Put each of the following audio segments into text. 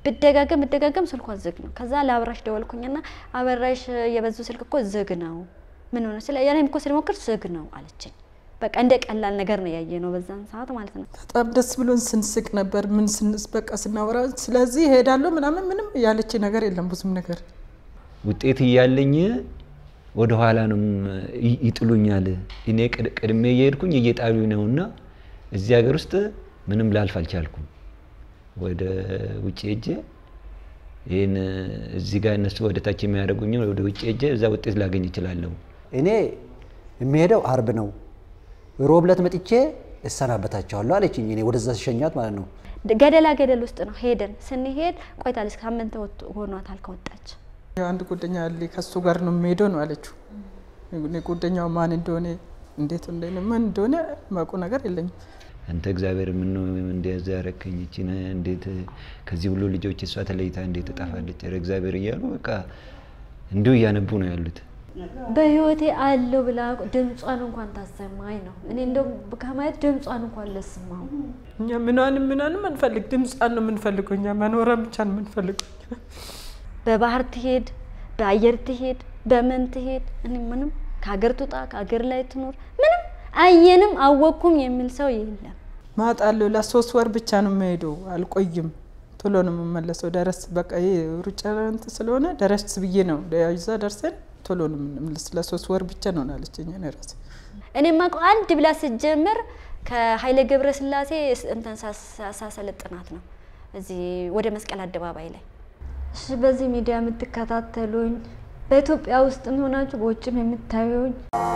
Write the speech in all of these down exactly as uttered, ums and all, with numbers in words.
ብደጋገም ብደጋገም ስልኳ ዝግ ነው ከዛ ለአብራሽ ደወልኩኝና አበራሽ የበዙ ስልክ እኮ ዝግ ነው ምን ሆነ ስለ ያኔም እኮ ስለሞክር ዝግ ነው አለችኝ በቃ እንደ ቀላል ነገር ነው ያየነው በዛን ሰዓት ማለት ነው በጣም ደስ ብሎን ስንስቅ ነበር ምን ስንስ በቃ ስናወራ ስለዚህ ሄዳለሁ ምናምን ምንም ያለች ነገር የለም ብዙም ነገር ውጤት ይያለኝ ወደ ኋላ ነው ይጥሉኛል እኔ ቀድሜ እየሄድኩኝ እየጣሉኝ ነውና እዚህ ሀገር ውስጥ ምንም ላልፍ አልቻልኩም ወደ ውጪ ሄጄ ይሄን እዚህ ጋር እነሱ ወደ ታች የሚያደርጉኝ ወደ ውጪ ሄጄ እዛ ውጤት ላገኝ ይችላልው እኔ የሚሄደው አርብ ነው ሮብለት መጥቼ እሰናበታቸዋለሁ አለችኝ እኔ ወደዛ ሸኛት ማለት ነው ገደላ ገደል ውስጥ ነው ሄደን ስንሄድ ቆይታለች ከአመንተ ሆኗታል ከወጣች አንድ ጉደኛ አለ ከሱ ጋር ነው የሚሄደው ነው አለችው እኔ ጉደኛው ማን እንደሆነ እንዴት እንደሆነ ማን እንደሆነ ማቆ ነገር የለኝም አንተ እግዚአብሔር ምን ነው እንደዛ ያረከኝ እቺ እንዴት ከዚህ ሁሉ ልጆች እሷ ተለይታ እንዴት ተጣፋለች እግዚአብሔር ይያሉ በቃ እንዲው ያነቡ ነው ያሉት በህይወቴ አለው ብላ ድምጿን እንኳን ታሰማኝ ነው እኔ እንደው ከማየት ድምጿን እንኳን ለስማው እኛ ምናንም ምናንም እንፈልግ ድምጿን ነው የምንፈልገው እኛ መኖር ብቻ ነው የምንፈልገው በባህር ትሄድ በአየር ትሄድ በመን ትሄድ እኔ ምንም ከሀገር ትውጣ ከሀገር ላይ ትኖር ምንም አየንም አወኩም የሚል ሰው የለም ማጣለው ለሶስት ወር ብቻ ነው የምሄደው አልቆይም ቶሎ ነው የምመለሰው ደረስ በቃ ይሄ ሩጫንት ስለሆነ ደረስ ብዬ ነው ያይዛ ደርሰን ቶሎ ነው የምንመለስ ለሶስት ወር ብቻ ነው አለችኝ እኔ ራሴ እኔ ማቆ አንድ ብላ ሲጀምር ከኃይለ ገብረ ስላሴ እንተን ሳሰለጥናት ነው እዚህ ወደ መስቀል አደባባይ ላይ እሺ በዚህ ሚዲያ የምትከታተሉኝ በኢትዮጵያ ውስጥም ሆናችሁ በውጭም የምታዩኝ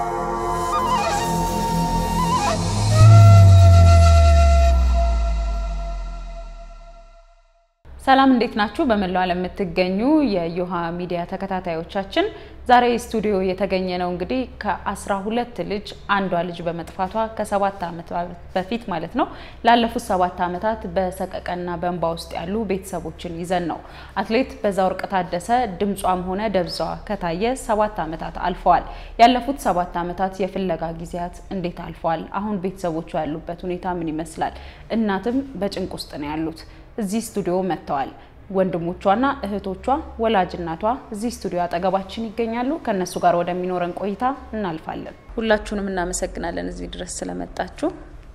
ሰላም እንዴት ናችሁ በመላው ዓለም የምትገኙ የዮሃ ሚዲያ ተከታታዮቻችን ዛሬ ስቱዲዮ የተገኘ ነው እንግዲህ ከ12 ልጅ አንዷ ልጅ በመጥፋቷ ከ7 አመት በፊት ማለት ነው ላለፉት ሰባት አመታት በሰቀቀና በእንባ ውስጥ ያሉ ቤተሰቦችን ይዘን ነው አትሌት በዛወርቅ ታደሰ ድምጿም ሆነ ደብዛዋ ከታየ ሰባት አመታት አልፈዋል ያለፉት ሰባት አመታት የፍለጋ ጊዜያት እንዴት አልፈዋል አሁን ቤተሰቦቹ ያሉበት ሁኔታ ምን ይመስላል እናትም በጭንቅ ውስጥ ነው ያሉት እዚህ ስቱዲዮ መጥተዋል ወንድሞቿና እህቶቿ ወላጅናቷ እዚህ ስቱዲዮ አጠገባችን ይገኛሉ ከነሱ ጋር ወደሚኖረን ቆይታ እናልፋለን ሁላችሁንም እናመሰግናለን እዚህ ድረስ ስለመጣችሁ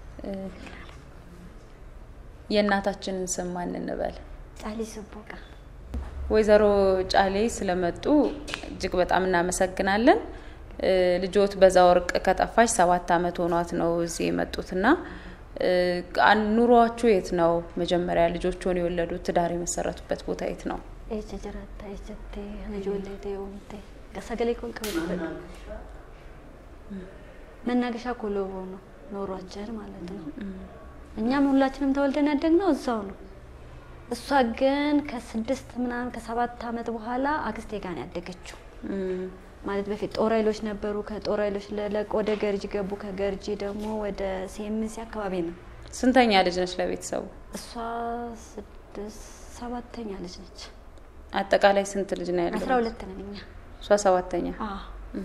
የእናታችንን ስም ማን እንበል ጫሊ ሰቦቃ ወይዘሮ ጫሊ ስለመጡ እጅግ በጣም እናመሰግናለን ልጆት በዛወርቅ ከጠፋች ሰባት አመት ሆኗት ነው እዚህ የመጡትና ኑሯችሁ የት ነው መጀመሪያ ልጆቹን የወለዱት ትዳር የመሰረቱበት ቦታ የት ነው እቺ ጀራታ እቺ ልጆለቴ ወንቴ ከሰገሌ ኮን ከበደ መናገሻ ኮሎቦ ነው ኖሯችን ማለት ነው እኛም ሁላችንም ተወልደን ያደግነው እዛው ነው እሷ ግን ከስድስት ምናምን ከሰባት አመት በኋላ አክስቴ ጋር ያደገችው ማለት በፊት ጦራይሎች ነበሩ ከጦራይሎች ለለቅ ወደ ገርጂ ገቡ ከገርጂ ደግሞ ወደ ሲኤምሲ አካባቢ ነው ስንተኛ ልጅ ነች ለቤተሰቡ እሷ ስድስት ሰባተኛ ልጅ ነች አጠቃላይ ስንት ልጅ ነው ያለው አስራ ሁለት ነኛ እሷ ሰባተኛ አዎ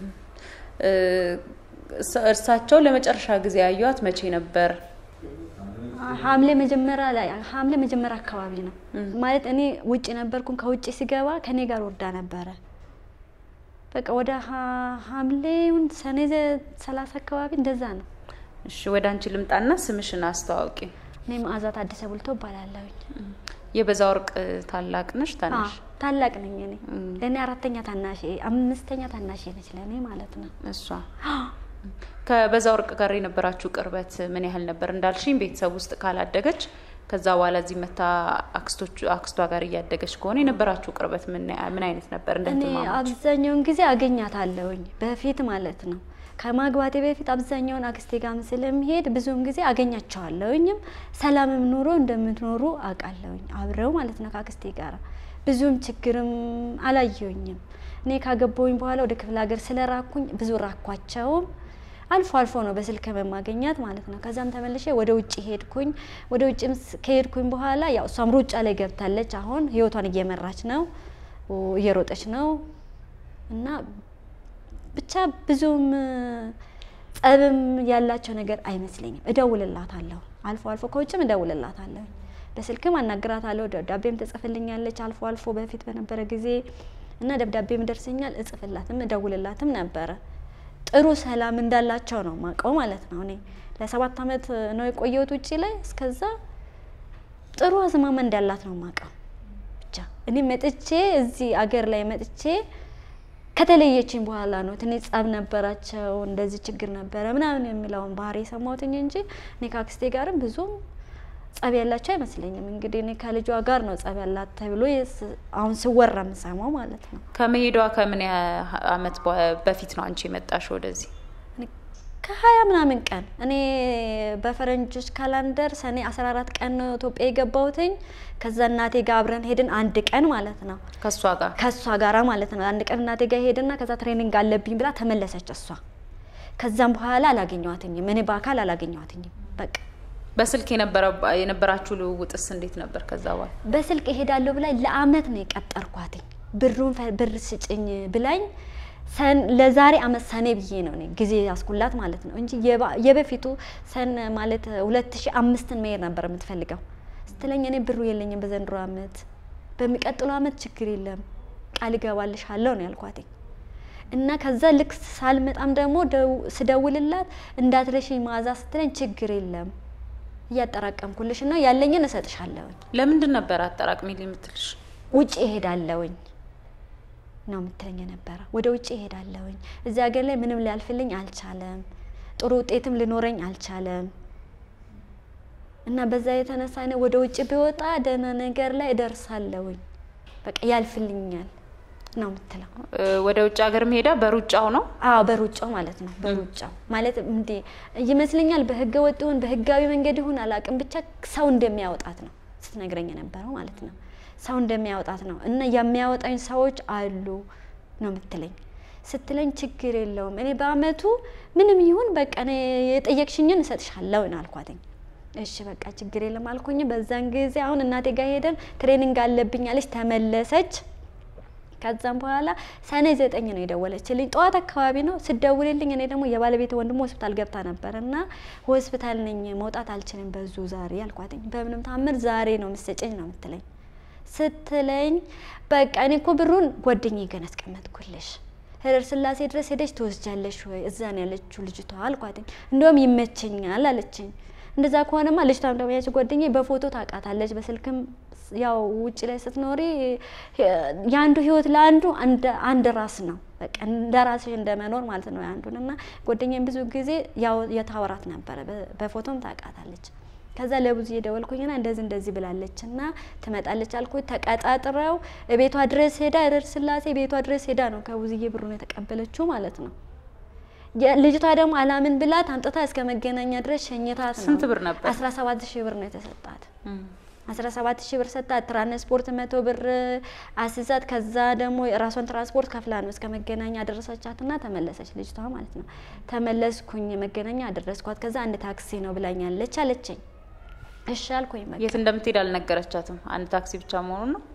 እርሳቸው ለመጨረሻ ጊዜ ያዩት መቼ ነበር ሐምሌ መጀመሪያ ላይ ሐምሌ መጀመሪያ አካባቢ ነው ማለት እኔ ውጪ ነበርኩን ከውጪ ሲገባ ከኔ ጋር ወርዳ ነበር በቃ ወደ ሐምሌውን ሰኔ ሰላሳ አካባቢ እንደዛ ነው እሺ ወደ አንቺ ልምጣና ስምሽን አስተዋውቂ እኔ ማዛት አዲስ አበልቶ ባላላውኝ የበዛወርቅ ታላቅ ነሽ ታናሽ ታላቅ ነኝ እኔ ለኔ አራተኛ ታናሽ አምስተኛ ታናሽ ነች ለኔ ማለት ነው እሷ ከበዛወርቅ ጋር የነበራችሁ ቅርበት ምን ያህል ነበር እንዳልሽኝ ቤተሰብ ውስጥ ካላደገች ከዛ በኋላ እዚህ መታ አክስቶቹ አክስቷ ጋር ያደገች ከሆነ የነበራችሁ ቅርበት ምን ምን አይነት ነበር እንደተማማች እኔ አብዛኛውን ጊዜ አገኛታለሁኝ በፊት ማለት ነው ከማግባቴ በፊት አብዛኛውን አክስቴ ጋር ስለምሄድ ብዙም ጊዜ አገኛቸዋለሁኝም ሰላምም ኑሮ እንደምትኖሩ አቃለሁኝ አብረው ማለት ነው ከአክስቴ ጋር ብዙም ችግርም አላየሁኝም እኔ ካገባሁኝ በኋላ ወደ ክፍለ ሀገር ስለራኩኝ ብዙ ራኳቸው አልፎ አልፎ ነው በስልክ በማገኛት ማለት ነው ከዛም ተመልሼ ወደ ውጪ ሄድኩኝ ወደ ውጪም ከሄድኩኝ በኋላ ያው እሷም ሩጫ ላይ ገብታለች አሁን ህይወቷን እየመራች ነው እየሮጠች ነው እና ብቻ ብዙም ጸብም ያላቸው ነገር አይመስለኝም እደውልላታለሁ አልፎ አልፎ ከውጭም እደውልላታለሁ በስልክም አናግራታለሁ ደብዳቤም ተጽፍልኛለች አልፎ አልፎ በፊት በነበረ ጊዜ እና ደብዳቤም ደርሰኛል እጽፍላትም እደውልላትም ነበር ጥሩ ሰላም እንዳላቸው ነው ማቀው ማለት ነው እኔ ለሰባት አመት ነው የቆየሁት ውጪ ላይ እስከዛ ጥሩ አዝማማ እንዳላት ነው ማቀው ብቻ እኔ መጥቼ እዚህ አገር ላይ መጥቼ ከተለየችኝ በኋላ ነው ትንሽ ጻብ ነበራቸው እንደዚህ ችግር ነበር ምናምን የሚለውን ባህሪ ሰማሁትኝ እንጂ እኔ ካክስቴ ጋርም ብዙ ጻብ ያላቸው አይመስለኝም እንግዲህ እኔ ከልጇ ጋር ነው ጻብ ያላት ተብሎ አሁን ሲወራ ምሰማው ማለት ነው ከመሄዷ ከምን አመት በፊት ነው አንቺ መጣሽ ወደዚህ ከሀያ ምናምን ቀን እኔ በፈረንጆች ካላንደር ሰኔ አስራ አራት ቀን ነው ኢትዮጵያ የገባሁትኝ ከዛ እናቴ ጋር አብረን ሄድን አንድ ቀን ማለት ነው ከሷ ጋር ከሷ ጋር ማለት ነው አንድ ቀን እናቴ ጋር ሄድና ከዛ ትሬኒንግ አለብኝ ብላ ተመለሰች እሷ ከዛም በኋላ አላገኘኋትኝም እኔ በአካል አላገኘኋትኝም በቃ በስልክ የነበረ የነበራችሁ ልውውጥስ እንዴት ነበር ከዛ በኋላ በስልክ እሄዳለሁ ብላይ ለአመት ነው የቀጠርኳትኝ ብሩን ብር ስጭኝ ብላኝ ሰን ለዛሬ አመት ሰኔ ብዬ ነው እኔ ጊዜ ያስኩላት ማለት ነው እንጂ የበፊቱ ሰን ማለት ሁለት ሺህ አምስት መሄድ ነበር የምትፈልገው ስትለኝ እኔ ብሩ የለኝም በዘንድሮ አመት በሚቀጥለው አመት ችግር የለም ቃል ገባልሻለሁ ነው ያልኳትኝ እና ከዛ ልክ ሳልመጣም ደግሞ ስደውልላት እንዳትረሺኝ ማዛ ስትለኝ ችግር የለም ያጠራቀምኩልሽ ነው ያለኝን እሰጥሻለሁ ለምንድን ነበር አጠራቅሚልኝ የምትልሽ ውጪ እሄዳለሁኝ ነው የምትለኝ ነበር ወደ ውጪ እሄዳለሁኝ እዛ ሀገር ላይ ምንም ሊያልፍልኝ አልቻለም ጥሩ ውጤትም ሊኖረኝ አልቻለም እና በዛ የተነሳ ነው ወደ ውጪ ቢወጣ ደህና ነገር ላይ እደርሳለሁኝ በቃ ያልፍልኛል ነው የምትለው ወደ ውጭ ሀገር መሄዳ በሩጫው ነው አዎ በሩጫው ማለት ነው በሩጫው ማለት እንዴ ይመስለኛል በህገ ወጥውን በህጋዊ መንገድ ይሁን አላቅም ብቻ ሰው እንደሚያወጣት ነው ስትነግረኝ ነበር ማለት ነው ሰው እንደሚያወጣት ነው እና የሚያወጣኝ ሰዎች አሉ ነው የምትለኝ ስትለኝ ችግር የለውም እኔ በአመቱ ምንም ይሁን በቃ እኔ የጠየቅሽኝን እሰጥሻለሁ ነው አልኳትኝ እሺ በቃ ችግር የለም አልኩኝ በዛን ጊዜ አሁን እናቴ ጋር ሄደን ትሬኒንግ አለብኝ አለች ተመለሰች ከዛም በኋላ ሰኔ ዘጠኝ ነው የደወለችልኝ ጧት አካባቢ ነው ስደውልልኝ እኔ ደግሞ የባለቤት ወንድም ሆስፒታል ገብታ ነበርና ሆስፒታል ነኝ መውጣት አልችልም በዙ ዛሬ አልኳትኝ በምንም ታምር ዛሬ ነው መስጨኝ ነው የምትለኝ ስትለኝ በቃ እኔ እኮ ብሩን ጓደኛዬ ገና አስቀመጥኩልሽ ሄደር ስላሴ ድረስ ሄደሽ ትወስጃለሽ ወይ እዛ ነው ያለችው ልጅቷ አልኳትኝ እንደውም ይመቸኛል አለችኝ እንደዛ ከሆነማ ልጅቷም ደግሞ ያቺ ጓደኛዬ በፎቶ ታቃታለች በስልክም ያው ውጪ ላይ ስትኖሪ ያንዱ ህይወት ለአንዱ አንድ አንድ ራስ ነው በቃ እንደራስሽ እንደመኖር ማለት ነው ያንዱንና ጓደኛዬም ብዙ ጊዜ ያው የታወራት ነበር በፎቶም ታቃታለች ከዛ ለብዙ የደወልኩኝና እንደዚህ እንደዚህ ብላለችና ትመጣለች አልኩኝ ተቀጣጥረው ቤቷ ድረስ ሄዳ እደርስላሴ ቤቷ ድረስ ሄዳ ነው ከብዙዬ ብሩን የተቀበለችው ማለት ነው ልጅቷ ደግሞ አላምን ብላት አንጥታ እስከ መገናኛ ድረስ ሸኝታት ነው ስንት ብር ነበር አስራ ሰባት ሺህ ብር ነው የተሰጣት አስራ ሰባት ሺህ ብር ሰጣት ትራንስፖርት መቶ ብር አስዛት ከዛ ደግሞ የራሷን ትራንስፖርት ከፍላ ነው እስከ መገናኛ አደረሰቻትና ተመለሰች ልጅቷ ማለት ነው ተመለስኩኝ መገናኛ አደረስኳት ከዛ አንድ ታክሲ ነው ብላኛለች አለችኝ እሺ አልኩኝ ማለት የት እንደምትሄድ አልነገረቻትም አንድ ታክሲ ብቻ መሆኑን ነው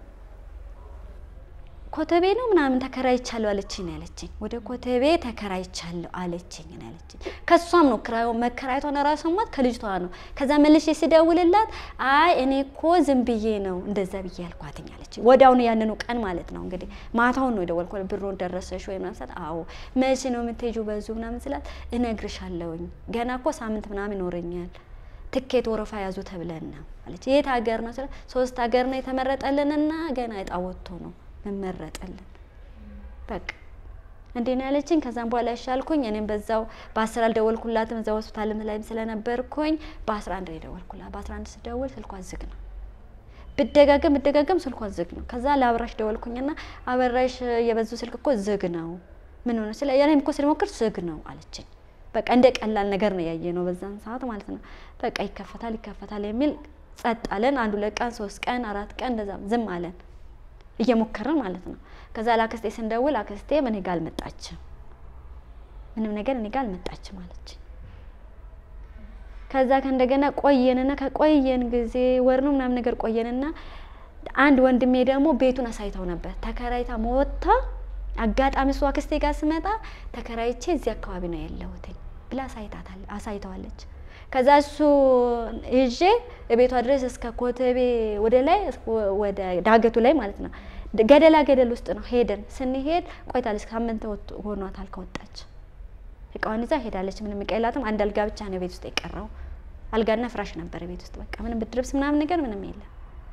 ኮተቤ ነው ምናምን ተከራይቻለሁ አለችኝ ያለችኝ ወደ ኮተቤ ተከራይቻለሁ አለችኝ ያለችኝ ከሷም ነው ክራዩ መከራይቷን ራስዋም ከልጅቷ ነው ከዛ መልሼ ሲደውልላት አይ እኔ እኮ ዝም ብዬ ነው እንደዛ ብዬ ያልኳትኝ አለችኝ ወዳው ነው ያንኑ ቀን ማለት ነው እንግዲህ ማታው ነው የደወልኩት ብሩን ደረሰሽ ወይ ምናምን ሰዓት አዎ መቼ ነው የምትሄጂው በዙ ምናምን ስላት እነግርሻለሁኝ ገና እኮ ሳምንት ምናምን ይኖረኛል ትኬት ወረፋ ያዙ ተብለን ነው አለች የት ሀገር ነው ስላት ሶስት ሀገር ነው የተመረጠልንና ገና አይጣወጥቶ ነው መመረጠልን በቃ እንዴና ያለችኝ ከዛም በኋላ ይሻልኩኝ እኔም በዛው በአስር አልደወልኩላትም እዛው ሆስፒታልም ላይም ስለነበርኩኝ በአስራ አንድ ደወልኩላት በአስራ አንድ ስደውል ስልኳ ዝግ ነው ብደጋገም ብደጋገም ስልኳ ዝግ ነው ከዛ ለአብራሽ ደወልኩኝና አበራሽ የበዙ ስልክ እኮ ዝግ ነው ምን ሆነ ስለ ያኔም እኮ ስለሞክር ዝግ ነው አለችኝ በቃ እንደ ቀላል ነገር ነው ያየነው በዛን ሰዓት ማለት ነው በቃ ይከፈታል ይከፈታል የሚል ጸጥ አለን አንዱ ለቀን ሶስት ቀን አራት ቀን እንደዛ ዝም አለን እየሞከረን ማለት ነው ከዛ ላክስቴ ስንደውል አክስቴ ምን ይጋል መጣች ምንም ነገር እኔ ጋር መጣች ማለች ከዛ ከእንደገና ቆየንና ከቆየን ጊዜ ወር ነው ምናምን ነገር ቆየንና አንድ ወንድሜ ደግሞ ቤቱን አሳይታው ነበር ተከራይታ ሞታ አጋጣሚ ሷ አክስቴ ጋር ስመጣ ተከራይቼ እዚህ አካባቢ ነው ያለሁት ብላ አሳይታታል አሳይታዋለች ከዛ እሱ ይዤ ቤቷ ድረስ እስከ ኮተቤ ወደ ላይ ወደ ዳገቱ ላይ ማለት ነው ገደላ ገደል ውስጥ ነው ሄደን ስንሄድ ቆይታለች ሳምንት ሆኗታል ከወጣች እቃዋን ይዛ ሄዳለች ምንም ቀይላትም አንድ አልጋ ብቻ ነው ቤት ውስጥ የቀረው አልጋና ፍራሽ ነበር ቤት ውስጥ በቃ ምንም ብድርብስ ምናምን ነገር ምንም የለም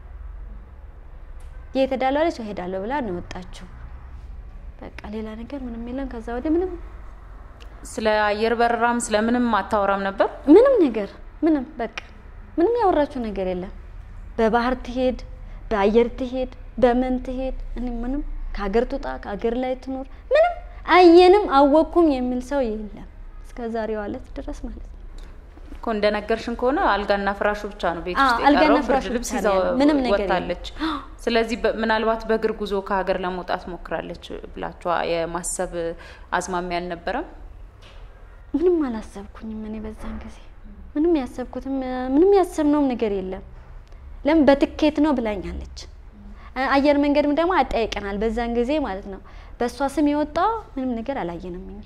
የተዳላለች ሄዳለሁ ብላ ነው ወጣችው በቃ ሌላ ነገር ምንም የለም ከዛ ወደ ምንም ስለ አየር በረራም ስለምንም አታወራም ነበር ምንም ነገር ምንም በቃ ምንም ያወራችሁ ነገር የለም በባህር ትሄድ በአየር ትሄድ በመን ትሄድ እኔ ምንም ከሀገር ትውጣ ከሀገር ላይ ትኖር ምንም አየንም አወኩም የሚል ሰው የለም እስከዛሬው አለት ድረስ ማለት ነው እኮ እንደነገርሽን ከሆነ አልጋና ፍራሹ ብቻ ነው ቤት ውስጥ የቀረው ብርድ ልብስ ይዛው ምንም ነገር ወጣለች ስለዚህ ምናልባት በእግር ጉዞ ከሀገር ለመውጣት ሞክራለች ብላችሁ የማሰብ አዝማሚያ አልነበረም ምንም አላሰብኩኝም እኔ በዛን ጊዜ ምንም ያሰብኩትም ምንም ያሰብነው ነገር የለም ለምን በትኬት ነው ብላኛለች አየር መንገድም ደግሞ አጣይቀናል በዛን ጊዜ ማለት ነው በሷ ስም ይወጣ ምንም ነገር አላየንም እኛ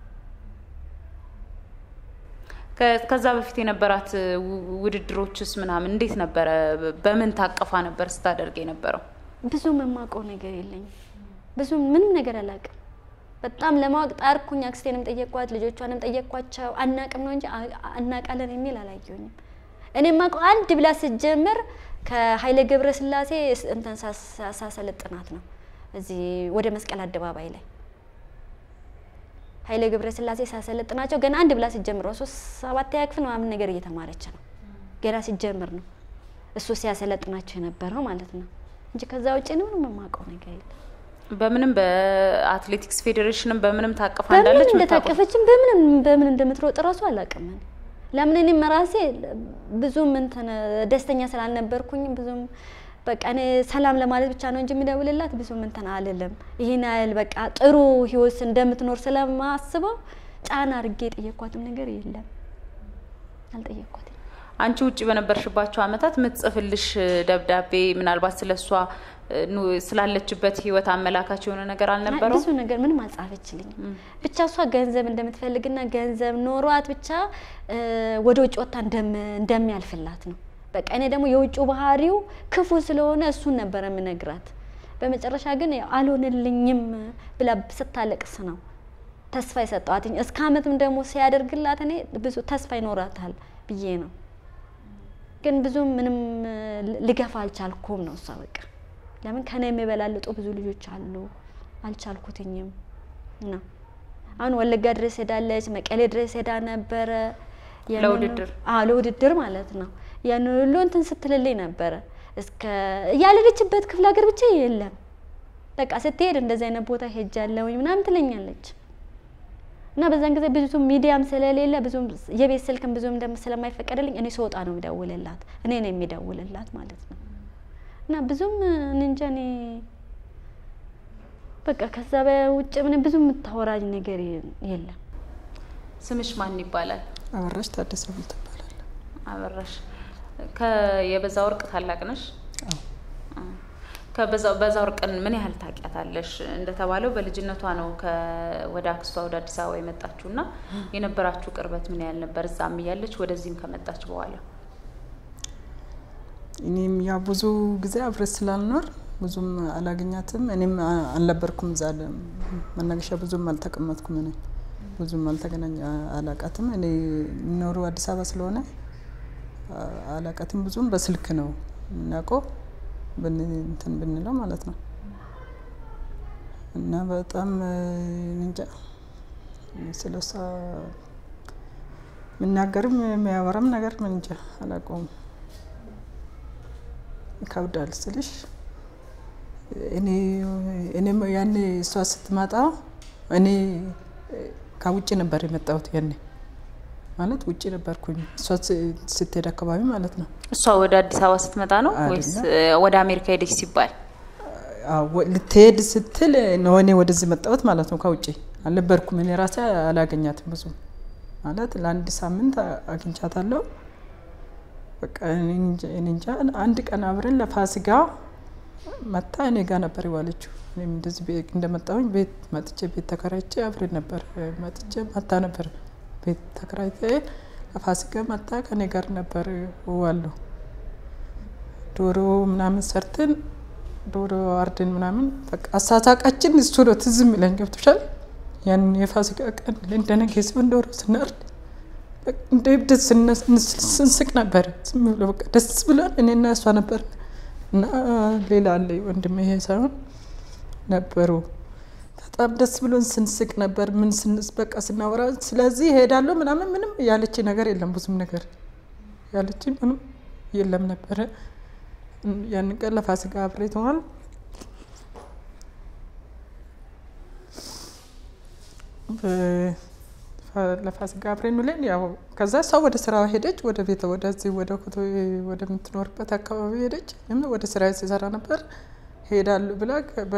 ከዛ በፊት የነበራት ውድድሮችስ ምናምን እንዴት ነበር በምን ታቀፋ ነበር ስታደርግ የነበረው ብዙ መማቀው ነገር የለኝ ብዙ ምንም ነገር አላቀም በጣም ለማወቅ ጣርኩኝ አክስቴንም ጠየቅኳት ልጆቿንም ጠየቅኳቸው አናቅም ነው እንጂ አናቃለን የሚል አላየሁኝም እኔም ማቀው አንድ ብላ ሲጀምር ከኃይለ ገብረ ስላሴ እንተን ሳሰለጥናት ነው እዚህ ወደ መስቀል አደባባይ ላይ ኃይለ ገብረ ስላሴ ሳሰለጥናቸው ገና አንድ ብላ ሲጀምር ሶስት ሰባት ያክፍል ምናምን ነገር እየተማረች ነው ገና ሲጀምር ነው እሱ ሲያሰለጥናቸው የነበረው ማለት ነው እንጂ ከዛ ውጪ ነው ምንም ማቀው ነገር የለም በምንም በአትሌቲክስ ፌዴሬሽንም በምንም ታቀፋ እንዳለች በምን እንደታቀፈችም በምንም በምን እንደምትሮጥ ራሱ አላቀም ለምን እኔ መራሴ ብዙም እንትን ደስተኛ ስላልነበርኩኝ ብዙም በቃ እኔ ሰላም ለማለት ብቻ ነው እንጂ ምደውልላት ብዙም እንትን አልልም ይሄን አይል በቃ ጥሩ ህይወት እንደምትኖር ስለማስበው ጫና አርጌ ጠየቅኳትም ነገር የለም አልጠየቅኳትም አንቺ ውጪ በነበርሽባቸው አመታት ምትጽፍልሽ ደብዳቤ ምናልባት ስለሷ ስላለችበት ህይወት አመላካች የሆነ ነገር አልነበረው ብዙ ነገር ምንም አልጻፈችልኝ ብቻ እሷ ገንዘብ እንደምትፈልግና ገንዘብ ኖሯት ብቻ ወደ ውጭ ወጣ እንደም እንደሚያልፍላት ነው በቃ እኔ ደግሞ የውጭው ባህሪው ክፉ ስለሆነ እሱን ነበር የምነግራት በመጨረሻ ግን አልሆነልኝም ብላ ስታለቅስ ነው ተስፋ ይሰጣዋትኝ እስከ አመትም ደግሞ ሲያደርግላት እኔ ብዙ ተስፋ ይኖራታል ብዬ ነው ግን ብዙ ምንም ልገፋ አልቻልኩም ነው እሷ በቃ ለምን ከኔ የሚበላልጡ ብዙ ልጆች አሉ አልቻልኩትኝም እና አሁን ወለጋ ድረስ ሄዳለች መቀሌ ድረስ ሄዳ ነበር ለውድድር አዎ ለውድድር ማለት ነው ያን ሁሉ እንትን ስትልልኝ ነበር እስከ ያለችበት ክፍለ ሀገር ብቻ የለም በቃ ስትሄድ እንደዚህ አይነት ቦታ ሄጃለሁ ምናምን ትለኛለች እና በዛን ጊዜ ብዙ ሚዲያም ስለሌለ ብዙ የቤት ስልክም ብዙም እንደም ስለማይፈቀድልኝ እኔ ስወጣ ነው የሚደውልላት እኔ ነኝ የሚደውልላት ማለት ነው እና ብዙም እንንጀኔ በቃ ከዛ በውጭ ምን ብዙ የምታወራኝ ነገር የለም ስምሽ ማን ይባላል አበራሽ ታደሰ ትባላለች አበራሽ ከየበዛ ወርቅ ታላቅ ነሽ አዎ ከበዛ በዛ ወርቅን ምን ያህል ታቂያታለሽ እንደተባለው በልጅነቷ ነው ከወደ አክስቷ ወደ አዲስ አበባ የመጣችውና የነበራችሁ ቅርበት ምን ያህል ነበር እዛም ይያለች ወደዚህም ከመጣች በኋላ እኔም ያ ብዙ ጊዜ አብረን ስላልኖር ብዙም አላገኛትም እኔም አልነበርኩም ዛለ መናገሻ ብዙም አልተቀመጥኩም እኔ ብዙም አልተገናኝ አላቃትም እኔ ኖሩ አዲስ አበባ ስለሆነ አላቃትም ብዙም በስልክ ነው እናቆ በእንትን ብንለው ማለት ነው እና በጣም እንጃ ስለሷ ምናገርም የሚያወራም ነገር ምን እንጃ አላቆም ከውዳል ስልሽ እኔ እኔ ያኔ እሷ ስትመጣ እኔ ከውጭ ነበር የመጣሁት ያኔ ማለት ውጭ ነበርኩኝ እሷ ስትሄድ አካባቢ ማለት ነው እሷ ወደ አዲስ አበባ ስትመጣ ነው ወይስ ወደ አሜሪካ ሄደች ሲባል አዎ ልትሄድ ስትል ነው እኔ ወደዚህ መጣሁት ማለት ነው ከውጭ አልነበርኩም እኔ ራሴ አላገኛትም ብዙ ማለት ለአንድ ሳምንት አግኝቻታለሁ በቃ እኔ እንጃ አንድ ቀን አብረን ለፋሲካ መጣ እኔ ጋር ነበር ይዋለችው እኔም እንደዚህ እንደመጣሁኝ ቤት መጥቼ ቤት ተከራይቼ አብረን ነበር መጥቼ መጣ ነበር ቤት ተከራይቼ ፋሲካ መጣ ከኔ ጋር ነበር ዋሉ ዶሮ ምናምን ሰርተን ዶሮ አርደን ምናምን በቃ አሳሳቃችን እሱ ነው ትዝ የሚለኝ ገብቶሻል። ያን የፋሲካ ቀን እንደነገ ሲሆን ዶሮ ስናርድ እንደ እብድ ስንስቅ ነበር። ዝም ብሎ በቃ ደስ ብሎን እኔና እሷ ነበር እና ሌላ አለ ወንድሜ ይሄ ሳይሆን ነበሩ። በጣም ደስ ብሎን ስንስቅ ነበር። ምን ስንስ በቃ ስናወራ ስለዚህ ሄዳለሁ ምናምን ምንም ያለች ነገር የለም። ብዙም ነገር ያለች ምንም የለም ነበር። ያን ቀን ለፋሲካ አብሬተዋል። ለፋሲካ አብሬን ብለን ያው ከዛ ሰው ወደ ስራ ሄደች። ወደ ቤት ወደዚህ ወደ ኮቶ ወደ ምትኖርበት አካባቢ ሄደች። እኔም ወደ ስራ ሲሰራ ነበር። ሄዳለሁ ብላ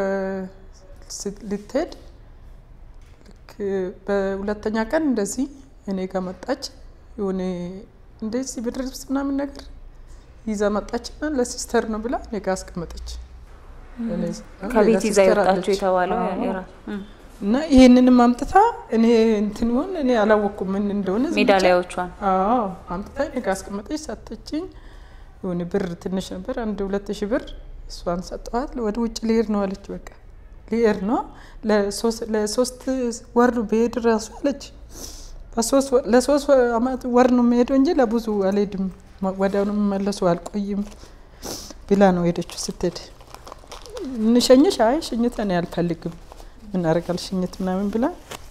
ልትሄድ ልክ በሁለተኛ ቀን እንደዚህ እኔ ጋር መጣች። የሆነ እንደዚህ ብርድ ልብስ ምናምን ነገር ይዛ መጣችና ለሲስተር ነው ብላ እኔ ጋር አስቀመጠች። ከቤት ይዛ የወጣችው የተባለው ያኔራ እና ይሄንንም አምጥታ እኔ እንትን ሆነ እኔ አላወኩም ምን እንደሆነ ሜዳሊያዎቿን አዎ አምጥታ እኔ ጋር አስቀመጠች። ሰጠችኝ። የሆነ ብር ትንሽ ነበር አንድ ሁለት ሺህ ብር እሷን ሰጠዋት። ወደ ውጭ ልሄድ ነው አለች። በቃ ልሄድ ነው ለሶስት ለሶስት ወር ብሄድ ራሱ አለች። ለሶስት ለሶስት አመት ወር ነው የምሄደው እንጂ ለብዙ አልሄድም ወዲያውኑ መለሰው አልቆይም ብላ ነው ሄደችው። ስትሄድ እንሸኝሽ አይ ሽኝት እኔ አልፈልግም ምን አረጋል ሽኝት ምናምን ብላ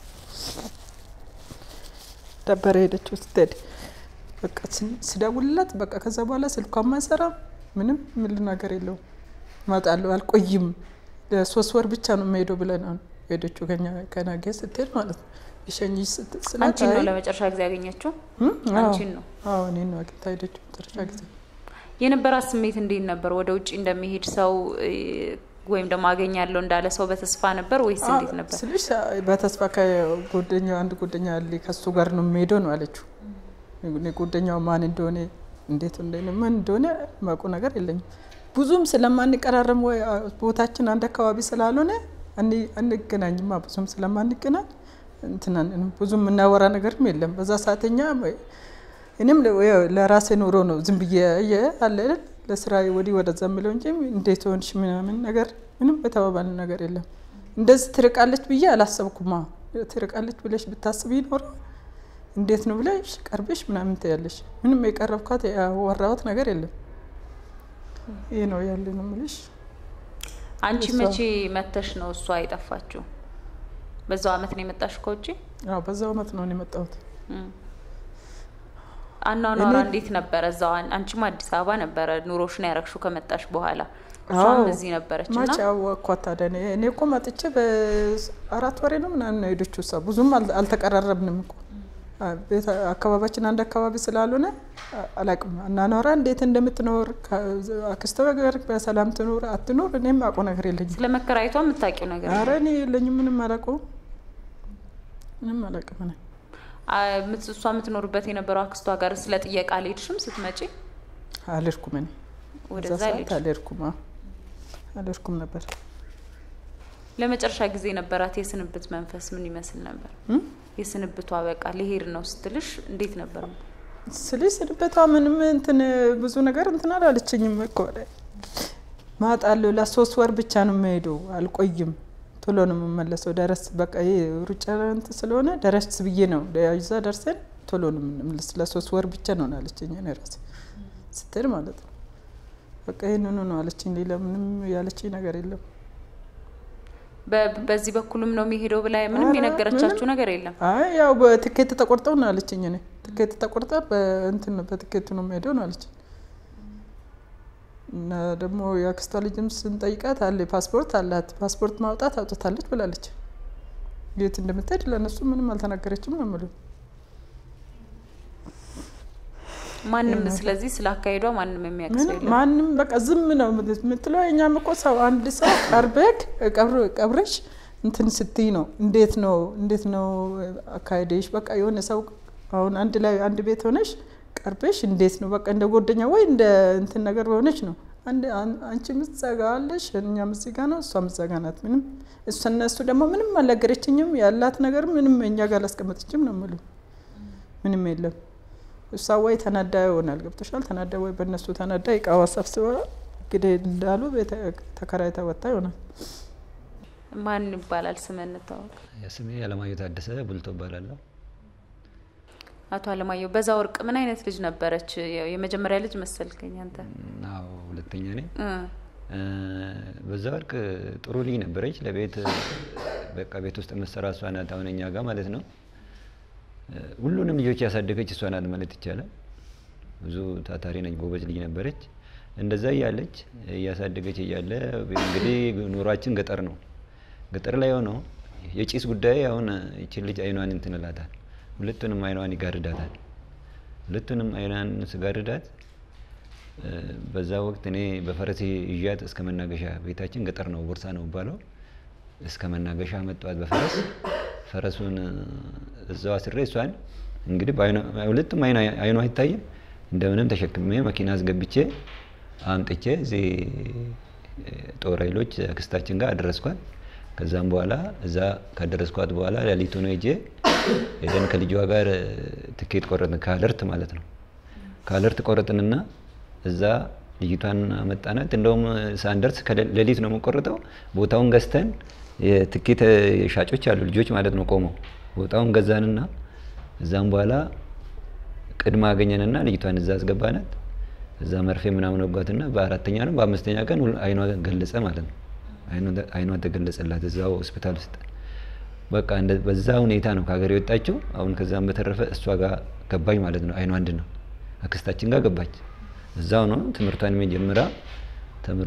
ደበረ ሄደችው። ስትሄድ በቃ ስደውልላት በቃ ከዛ በኋላ ስልኳን ማሰራ ምንም ምን ነገር የለው ማጣለው አልቆይም ለሶስት ወር ብቻ ነው የምሄደው ብለና ሄደችው። ከኛ ከናገ ስትሄድ ማለት ነው ይሸኝሽ ስትስላት አንቺ ነው ለመጨረሻ ጊዜ ያገኘችው? አንቺ ነው? አዎ እኔ ነው አግኝታ ሄደችው መጨረሻ ጊዜ። የነበራት ስሜት እንዴት ነበር? ወደ ውጪ እንደሚሄድ ሰው ወይም ደግሞ አገኛለሁ እንዳለ ሰው በተስፋ ነበር ወይስ እንዴት ነበር? ስለሽ በተስፋ ከጓደኛው አንድ ጓደኛ አለ ከሱ ጋር ነው የምሄደው ነው አለችው። እኔ ጓደኛው ማን እንደሆነ እንዴት እንደሆነ ማን እንደሆነ ማቆ ነገር የለኝም። ብዙም ስለማንቀራረም ወይ ቦታችን አንድ አካባቢ ስላልሆነ እኔ አንገናኝማ ብዙም ስለማንገናኝ እንትና ብዙም እናወራ ነገርም የለም። በዛ ሰዓተኛ እኔም ለራሴ ኑሮ ነው ዝም ብዬ አለ ለስራዬ ወዲ ወደ ዘምለው እንጂ እንዴት ሆንሽ ምናምን ነገር ምንም በተባባል ነገር የለም። እንደዚህ ትርቃለች ብዬ አላሰብኩማ። ትርቃለች ብለሽ ብታስቢ ይኖር እንዴት ነው ብለሽ ቀርበሽ ምናምን ታያለሽ። ምንም የቀረብኳት ያወራሁት ነገር የለም። ይሄ ነው ያለ ነው ምልሽ። አንቺ መቼ መተሽ ነው እሷ አይጠፋችሁ? በዛው አመት ነው የመጣሽ ኮጂ? አዎ በዛው አመት ነው የመጣሁት። አናናራ እንዴት ነበር? እዛው አንቺም አዲስ አበባ ነበር ኑሮሽ ነው ያረክሹ ከመጣሽ በኋላ? እሷም እዚህ ነበረችና ማቻው ወኳታ ደኔ እኔ እኮ መጥቼ በአራት ወሬ ነው ምናምን ነው ሄደችው። እሷ ብዙም አልተቀራረብንም እኮ ቤት አካባቢያችን አንድ አካባቢ ስላልሆነ አላቅም አናናራ እንዴት እንደምትኖር አክስቷ ጋር በሰላም ትኖር አትኖር እኔም አቆ ነገር የለኝም። ስለመከራይቷ የምታውቂው ነገር አረ እኔ የለኝም ምንም አላውቀውም ምንም አላውቅም። እኔ እሷ የምትኖርበት የነበረው አክስቷ ጋር ስለ ጥየቃ አልሄድሽም? ስትመጪ አልሄድኩም። እኔ ወደዛ አልሄድኩም አልሄድኩም ነበር። ለመጨረሻ ጊዜ ነበራት የስንብት መንፈስ ምን ይመስል ነበር? የስንብቷ በቃ ልሄድ ነው ስትልሽ እንዴት ነበር? ስለዚህ ስንብቷ ምንም እንትን ብዙ ነገር እንትን አላለችኝም እኮ ማጣለው ለሶስት ወር ብቻ ነው የምሄደው አልቆይም ቶሎ ነው የምመለሰው። ደረስ በቃ ይሄ ሩጫ እንትን ስለሆነ ደረስ ብዬ ነው ያይዛ ደርሰን ቶሎ ነው የምንመለስ ለሶስት ወር ብቻ ነው አለችኝ። እኔ ራሴ ስትል ማለት ነው በቃ ይሄንን ነው አለችኝ። ሌላ ምንም ያለችኝ ነገር የለም። በዚህ በኩልም ነው የሚሄደው ብላ ምንም የነገረቻችሁ ነገር የለም? አይ ያው በትኬት ተቆርጠው ነው አለችኝ። እኔ ትኬት ተቆርጣ በእንትን ነው በትኬቱ ነው የሚሄደው ነው አለችኝ። እና ደግሞ ያክስቷ ልጅም ስንጠይቃት አለ ፓስፖርት አላት ፓስፖርት ማውጣት አውጥታለች ብላለች። የት እንደምትሄድ ለነሱ ምንም አልተናገረችም ነው ማለት። ማንንም ስለዚህ ስላካሄዷ ማንንም የሚያክሰው የለም? ማንንም በቃ ዝም ነው የምትለው። እኛም እኮ ሰው አንድ ሰው ቀርበክ ቀብር ቀብረሽ እንትን ስትይ ነው እንዴት ነው እንዴት ነው አካሄደሽ በቃ የሆነ ሰው አሁን አንድ ላይ አንድ ቤት ሆነሽ ቀርበሽ እንዴት ነው በቃ እንደ ጎደኛ ወይ እንደ እንትን ነገር ሆነሽ ነው አንድ አንቺ ምትዘጋለሽ እኛ ምዝጋ ነው እሷ ምዝጋ ናት። ምንም እነሱ ደግሞ ምንም አልነገረችኝም። ያላት ነገር ምንም እኛ ጋር አላስቀመጠችም ነው ማለት ምንም የለም። እሷ ወይ ተናዳ ይሆናል ገብቶሻል ተናዳ ወይ በእነሱ ተናዳ ይቃዋ ሰብስባ ግዴ እንዳሉ ተከራይታ ወጣ ይሆናል ማን ይባላል ስምን ተዋወቅ ስሜ አለማየሁ ታደሰ ቡልቶ ይባላል አቶ አለማየሁ በዛው ወርቅ ምን አይነት ልጅ ነበረች የመጀመሪያ ልጅ መሰልከኝ አንተ አዎ ሁለተኛ ነኝ በዛው ወርቅ ጥሩ ልጅ ነበረች ለቤት በቃ ቤት ውስጥ መሰራቷ ናት አሁንኛ ጋር ማለት ነው ሁሉንም ልጆች ያሳደገች እሷ ናት ማለት ይቻላል ብዙ ታታሪ ነኝ ጎበዝ ልጅ ነበረች እንደዛ ያለች ያሳደገች ያለ እንግዲህ ኑሯችን ገጠር ነው ገጠር ላይ ሆኖ የጪስ ጉዳይ አሁን እቺ ልጅ አይኗን እንትንላታል ሁለቱንም አይኗን ይጋርዳታል ሁለቱንም አይኗን ስጋርዳት በዛ ወቅት እኔ በፈረሴ ይያት እስከ መናገሻ ቤታችን ገጠር ነው ቦርሳ ነው ባለው እስከ መናገሻ መጣት በፈረስ ፈረሱን እዛው አስሬ እሷን እንግዲህ ባይና ሁለቱም አይኗ አይኗ አይታይም እንደምንም ተሸክሜ መኪና አስገብቼ አምጥቼ እዚህ ጦር ኃይሎች ክስታችን ጋር አደረስኳት ከዛም በኋላ እዛ ካደረስኳት በኋላ ለሊቱ ነው እጄ ሄደን ከልጇ ጋር ትኬት ቆረጥን ካለርት ማለት ነው ካለርት ቆረጥንና እዛ ልጅቷን አመጣናት እንደውም ሳንደርስ ለሊት ነው መቆረጠው ቦታውን ገዝተን የትኬት ሻጮች አሉ ልጆች ማለት ነው ቆመው ቦታውን ገዛንና እዛም በኋላ ቅድማ አገኘንና ልጅቷን እዛ አስገባናት እዛ መርፌ ምናምን ወጋትና በአራተኛ ነው በአምስተኛ ቀን አይኗ ገለጸ ማለት ነው አይኗ አይኗ ተገለጸላት እዛው ሆስፒታል ውስጥ በቃ እንደ በዛ ሁኔታ ነው ካገር የወጣችው አሁን ከዛም በተረፈ እሷ ጋር ገባኝ ማለት ነው አይኗ አንድ ነው አክስታችን ጋር ገባች እዛው ነው ትምርቷን ጀምራ ተምራ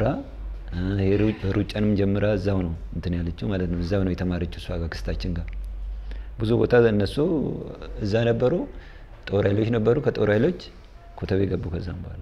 ሩጫንም ጀምራ እዛው ነው እንትን ያለችው ማለት ነው እዛው ነው የተማረችው እሷ ጋር አክስታችን ጋር ብዙ ቦታ እነሱ እዛ ነበሩ ጦር ኃይሎች ነበሩ ከጦር ኃይሎች ኮተቤ ገቡ ከዛም በኋላ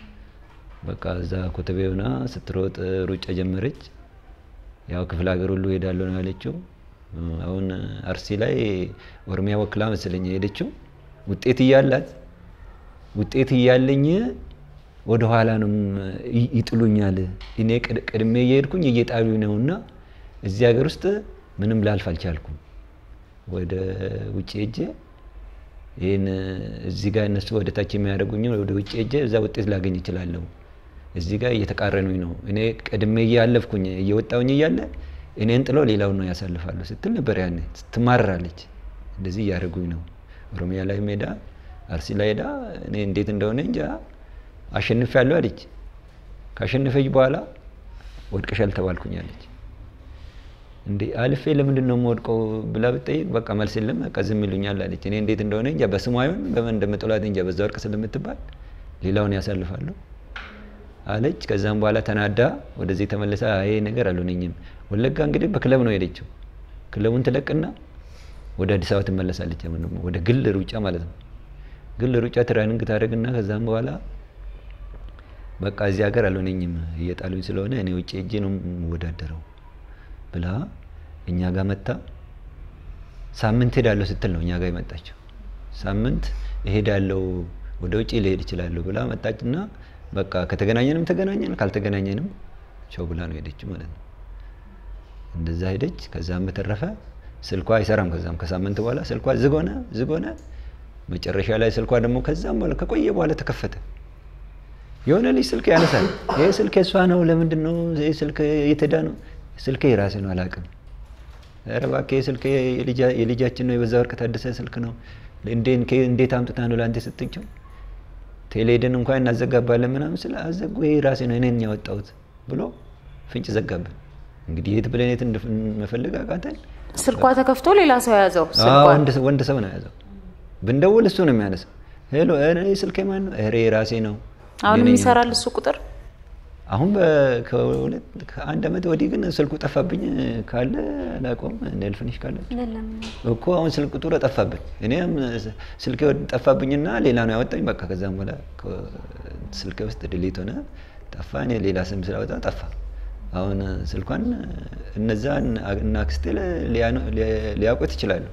በቃ እዛ ኮተቤውና ስትሮጥ ሩጫ ጀመረች ያው ክፍለ ሀገር ሁሉ ሄዳለሁ ነው ያለችው አሁን አርሲ ላይ ኦሮሚያ ወክላ መስለኝ ሄደችው ውጤት ይያላት ውጤት ይያለኝ ወደ ኋላ ነው ይጥሉኛል እኔ ቀድሜ እየሄድኩኝ እየጣሉኝ ነውና እዚህ ሀገር ውስጥ ምንም ላልፍ አልቻልኩም ወደ ውጪ ሄጄ ይሄን እዚህ ጋር እነሱ ወደ ታች የሚያደርጉኝ ወደ ውጪ ሄጄ እዛ ውጤት ላገኝ ይችላልው እዚህ ጋር እየተቃረኑኝ ነው እኔ ቀድሜ እያለፍኩኝ እየወጣውኝ እያለ እኔን ጥሎ ሌላው ነው ያሳልፋሉ ስትል ነበር ያኔ ስትማራለች እንደዚህ ያደርጉኝ ነው ኦሮሚያ ላይ ሜዳ አርሲ ላይ ሄዳ እኔ እንዴት እንደሆነ እንጃ አሸንፋለሁ አለች ካሸነፈች በኋላ ወድቀሻል ተባልኩኝ አለች እንዴ አልፌ ለምንድን ነው የምወድቀው ብላ ብትጠይቅ በቃ መልስ የለም በቃ ዝም ይሉኛል አለች እኔ እንዴት እንደሆነ እንጃ በስሟ ይሁን በምን እንደምጥላት እንጃ በዛው ወርቅ ስለምትባል ሌላውን ያሳልፋሉ አለች ከዛም በኋላ ተናዳ ወደዚህ ተመለሰ አይ ነገር አልሆነኝም ወለጋ እንግዲህ በክለብ ነው ሄደችው ክለቡን ተለቅና ወደ አዲስ አበባ ተመለሳለች ወደ ግል ሩጫ ማለት ነው ግል ሩጫ ትራይኒንግ ታደርግና ከዛም በኋላ በቃ እዚህ ሀገር አልሆነኝም እየጣሉኝ ስለሆነ እኔ ውጪ ሄጄ ነው ወዳደረው ብላ እኛ ጋር መጣ ሳምንት ሄዳለሁ ስትል ነው እኛ ጋር የመጣችው ሳምንት እሄዳለሁ ወደ ውጪ ልሄድ ይችላል ብላ መጣችና በቃ ከተገናኘንም ተገናኘን ካልተገናኘንም ቻው ብላ ነው ሄደች ማለት ነው እንደዛ ሄደች ከዛም በተረፈ ስልኳ አይሰራም ከዛም ከሳምንት በኋላ ስልኳ ዝግ ሆነ ዝግ ሆነ መጨረሻ ላይ ስልኳ ደግሞ ከዛም በኋላ ከቆየ በኋላ ተከፈተ የሆነ ልጅ ስልክ ያነሳል ይሄ ስልክ እሷ ነው ለምንድን ነው ይሄ ስልክ እየተዳ ነው ስልክ የራሴ ነው አላውቅም ኧረ እባክህ ስልክ የልጃችን ነው የበዛ ወርቅ ታደሰ ስልክ ነው እንዴት እንዴት አምጥታ ነው ላንተ ስትንጨው ቴሌድን እንኳን እናዘጋባለን ምናምን ስለ አዘጉ ይሄ ራሴ ነው እኔን ያወጣሁት ብሎ ፍንጭ ዘጋብን እንግዲህ የት ብለኔት እንደፈለገ አቃተን ስልኳ ተከፍቶ ሌላ ሰው ያዘው ስልኳ ወንድ ወንድ ሰው ነው ያዘው ብንደውል እሱ ነው የሚያነሳው ሄሎ እኔ ስልኬ ማን ነው እሬ ራሴ ነው አሁን ይሰራል እሱ ቁጥር አሁን በከሁለት ከአንድ አመት ወዲህ ግን ስልኩ ጠፋብኝ ካለ አላቆም እንደልፍንሽ ካለ ለለም እኮ አሁን ስልክ ቁጥሩ ጠፋብኝ እኔም ስልኬ ጠፋብኝና ሌላ ነው ያወጣኝ በቃ ከዛም በኋላ ስልኬ ውስጥ ዲሊት ሆነ ጠፋ እኔ ሌላ ስም ስላወጣ ጠፋ አሁን ስልኳን እነዛ እና ክስቴል ሊያውቁት ይችላሉ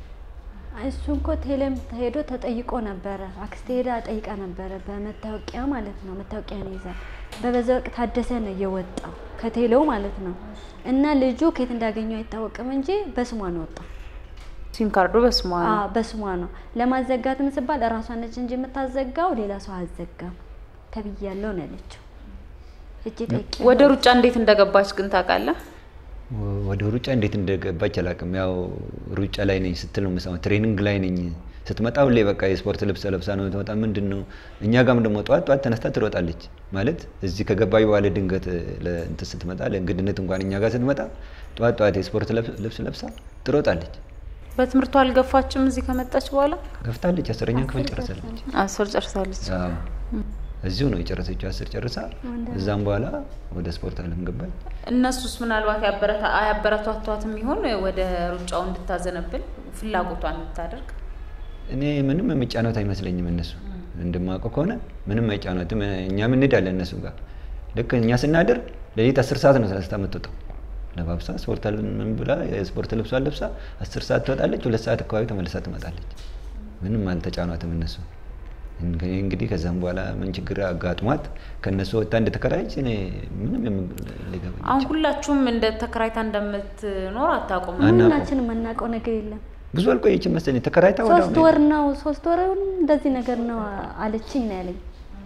እሱን እኮ ቴሌም ሄዶ ተጠይቆ ነበር አክስቴ ሄዳ ጠይቃ ነበር በመታወቂያ ማለት ነው መታወቂያ ነው ይዛ በበዛ ወርቅ ታደሰ ነው የወጣው ከቴሌው ማለት ነው እና ልጁ ከየት እንዳገኘው አይታወቅም እንጂ በስሟ ነው ወጣው ሲም ካርዱ በስሟ ነው። አዎ በስሟ ነው። ለማዘጋትም ሲባል ራሷን ነች እንጂ የምታዘጋው ሌላ ሰው አዘጋም ተብያለሁ ነው ያለችው። እጄ ጠይቄ ወደ ሩጫ እንዴት እንደገባች ግን ታውቃለህ? ወደ ሩጫ እንዴት እንደገባች አላውቅም። ያው ሩጫ ላይ ነኝ ስትል ነው የምሰማው። ትሬኒንግ ላይ ነኝ ስትመጣ ሁሌ በቃ የስፖርት ልብስ ለብሳ ነው የምትመጣ። ምንድነው እኛ ጋርም ደግሞ ጧት ጧት ተነስታ ትሮጣለች ማለት እዚህ ከገባይ በኋላ ድንገት ለእንትን ስትመጣ ለእንግድነት እንኳን እኛ ጋር ስትመጣ ጧት ጧት የስፖርት ልብስ ለብሳ ትሮጣለች። በትምህርቷ አልገፋችም? እዚህ ከመጣች በኋላ ገፍታለች። አስረኛ ክፍል ጨርሳለች። አስር ጨርሳለች። አዎ እዚሁ ነው የጨረሰችው። አስር ጨርሳ እዛም በኋላ ወደ ስፖርት ዓለም ገባች። እነሱስ ምናልባት ያበረታ አያበረታቷትም ይሆን ወደ ሩጫው እንድታዘነብል ፍላጎቷን እንድታደርግ? እኔ ምንም የሚጫናት አይመስለኝም። እነሱ እንደማውቀው ከሆነ ምንም አይጫናትም። እኛም እንሄዳለን እነሱ ጋር። ልክ እኛ ስናድር ለሊት አስር ሰዓት ነው ተነስታ የምትወጣው ለባብሳ ስፖርት ምን ብላ የስፖርት ልብሷን ለብሳ አስር ሰዓት ትወጣለች። ሁለት ሰዓት አካባቢ ተመልሳ ትመጣለች። ምንም አልተጫኗትም እነሱ። እንግዲህ ከዛም በኋላ ምን ችግር አጋጥሟት ከነሱ ወጣ እንደተከራይች እኔ ምንም ለገበኝ። አሁን ሁላችሁም እንደ ተከራይታ እንደምትኖር አታውቁም? ሁላችንም የምናውቀው ነገር የለም። ብዙ አልቆየችም መሰለኝ ተከራይታ ወጣ። ሶስት ወር ነው ሶስት ወር እንደዚህ ነገር ነው አለችኝ ነው ያለኝ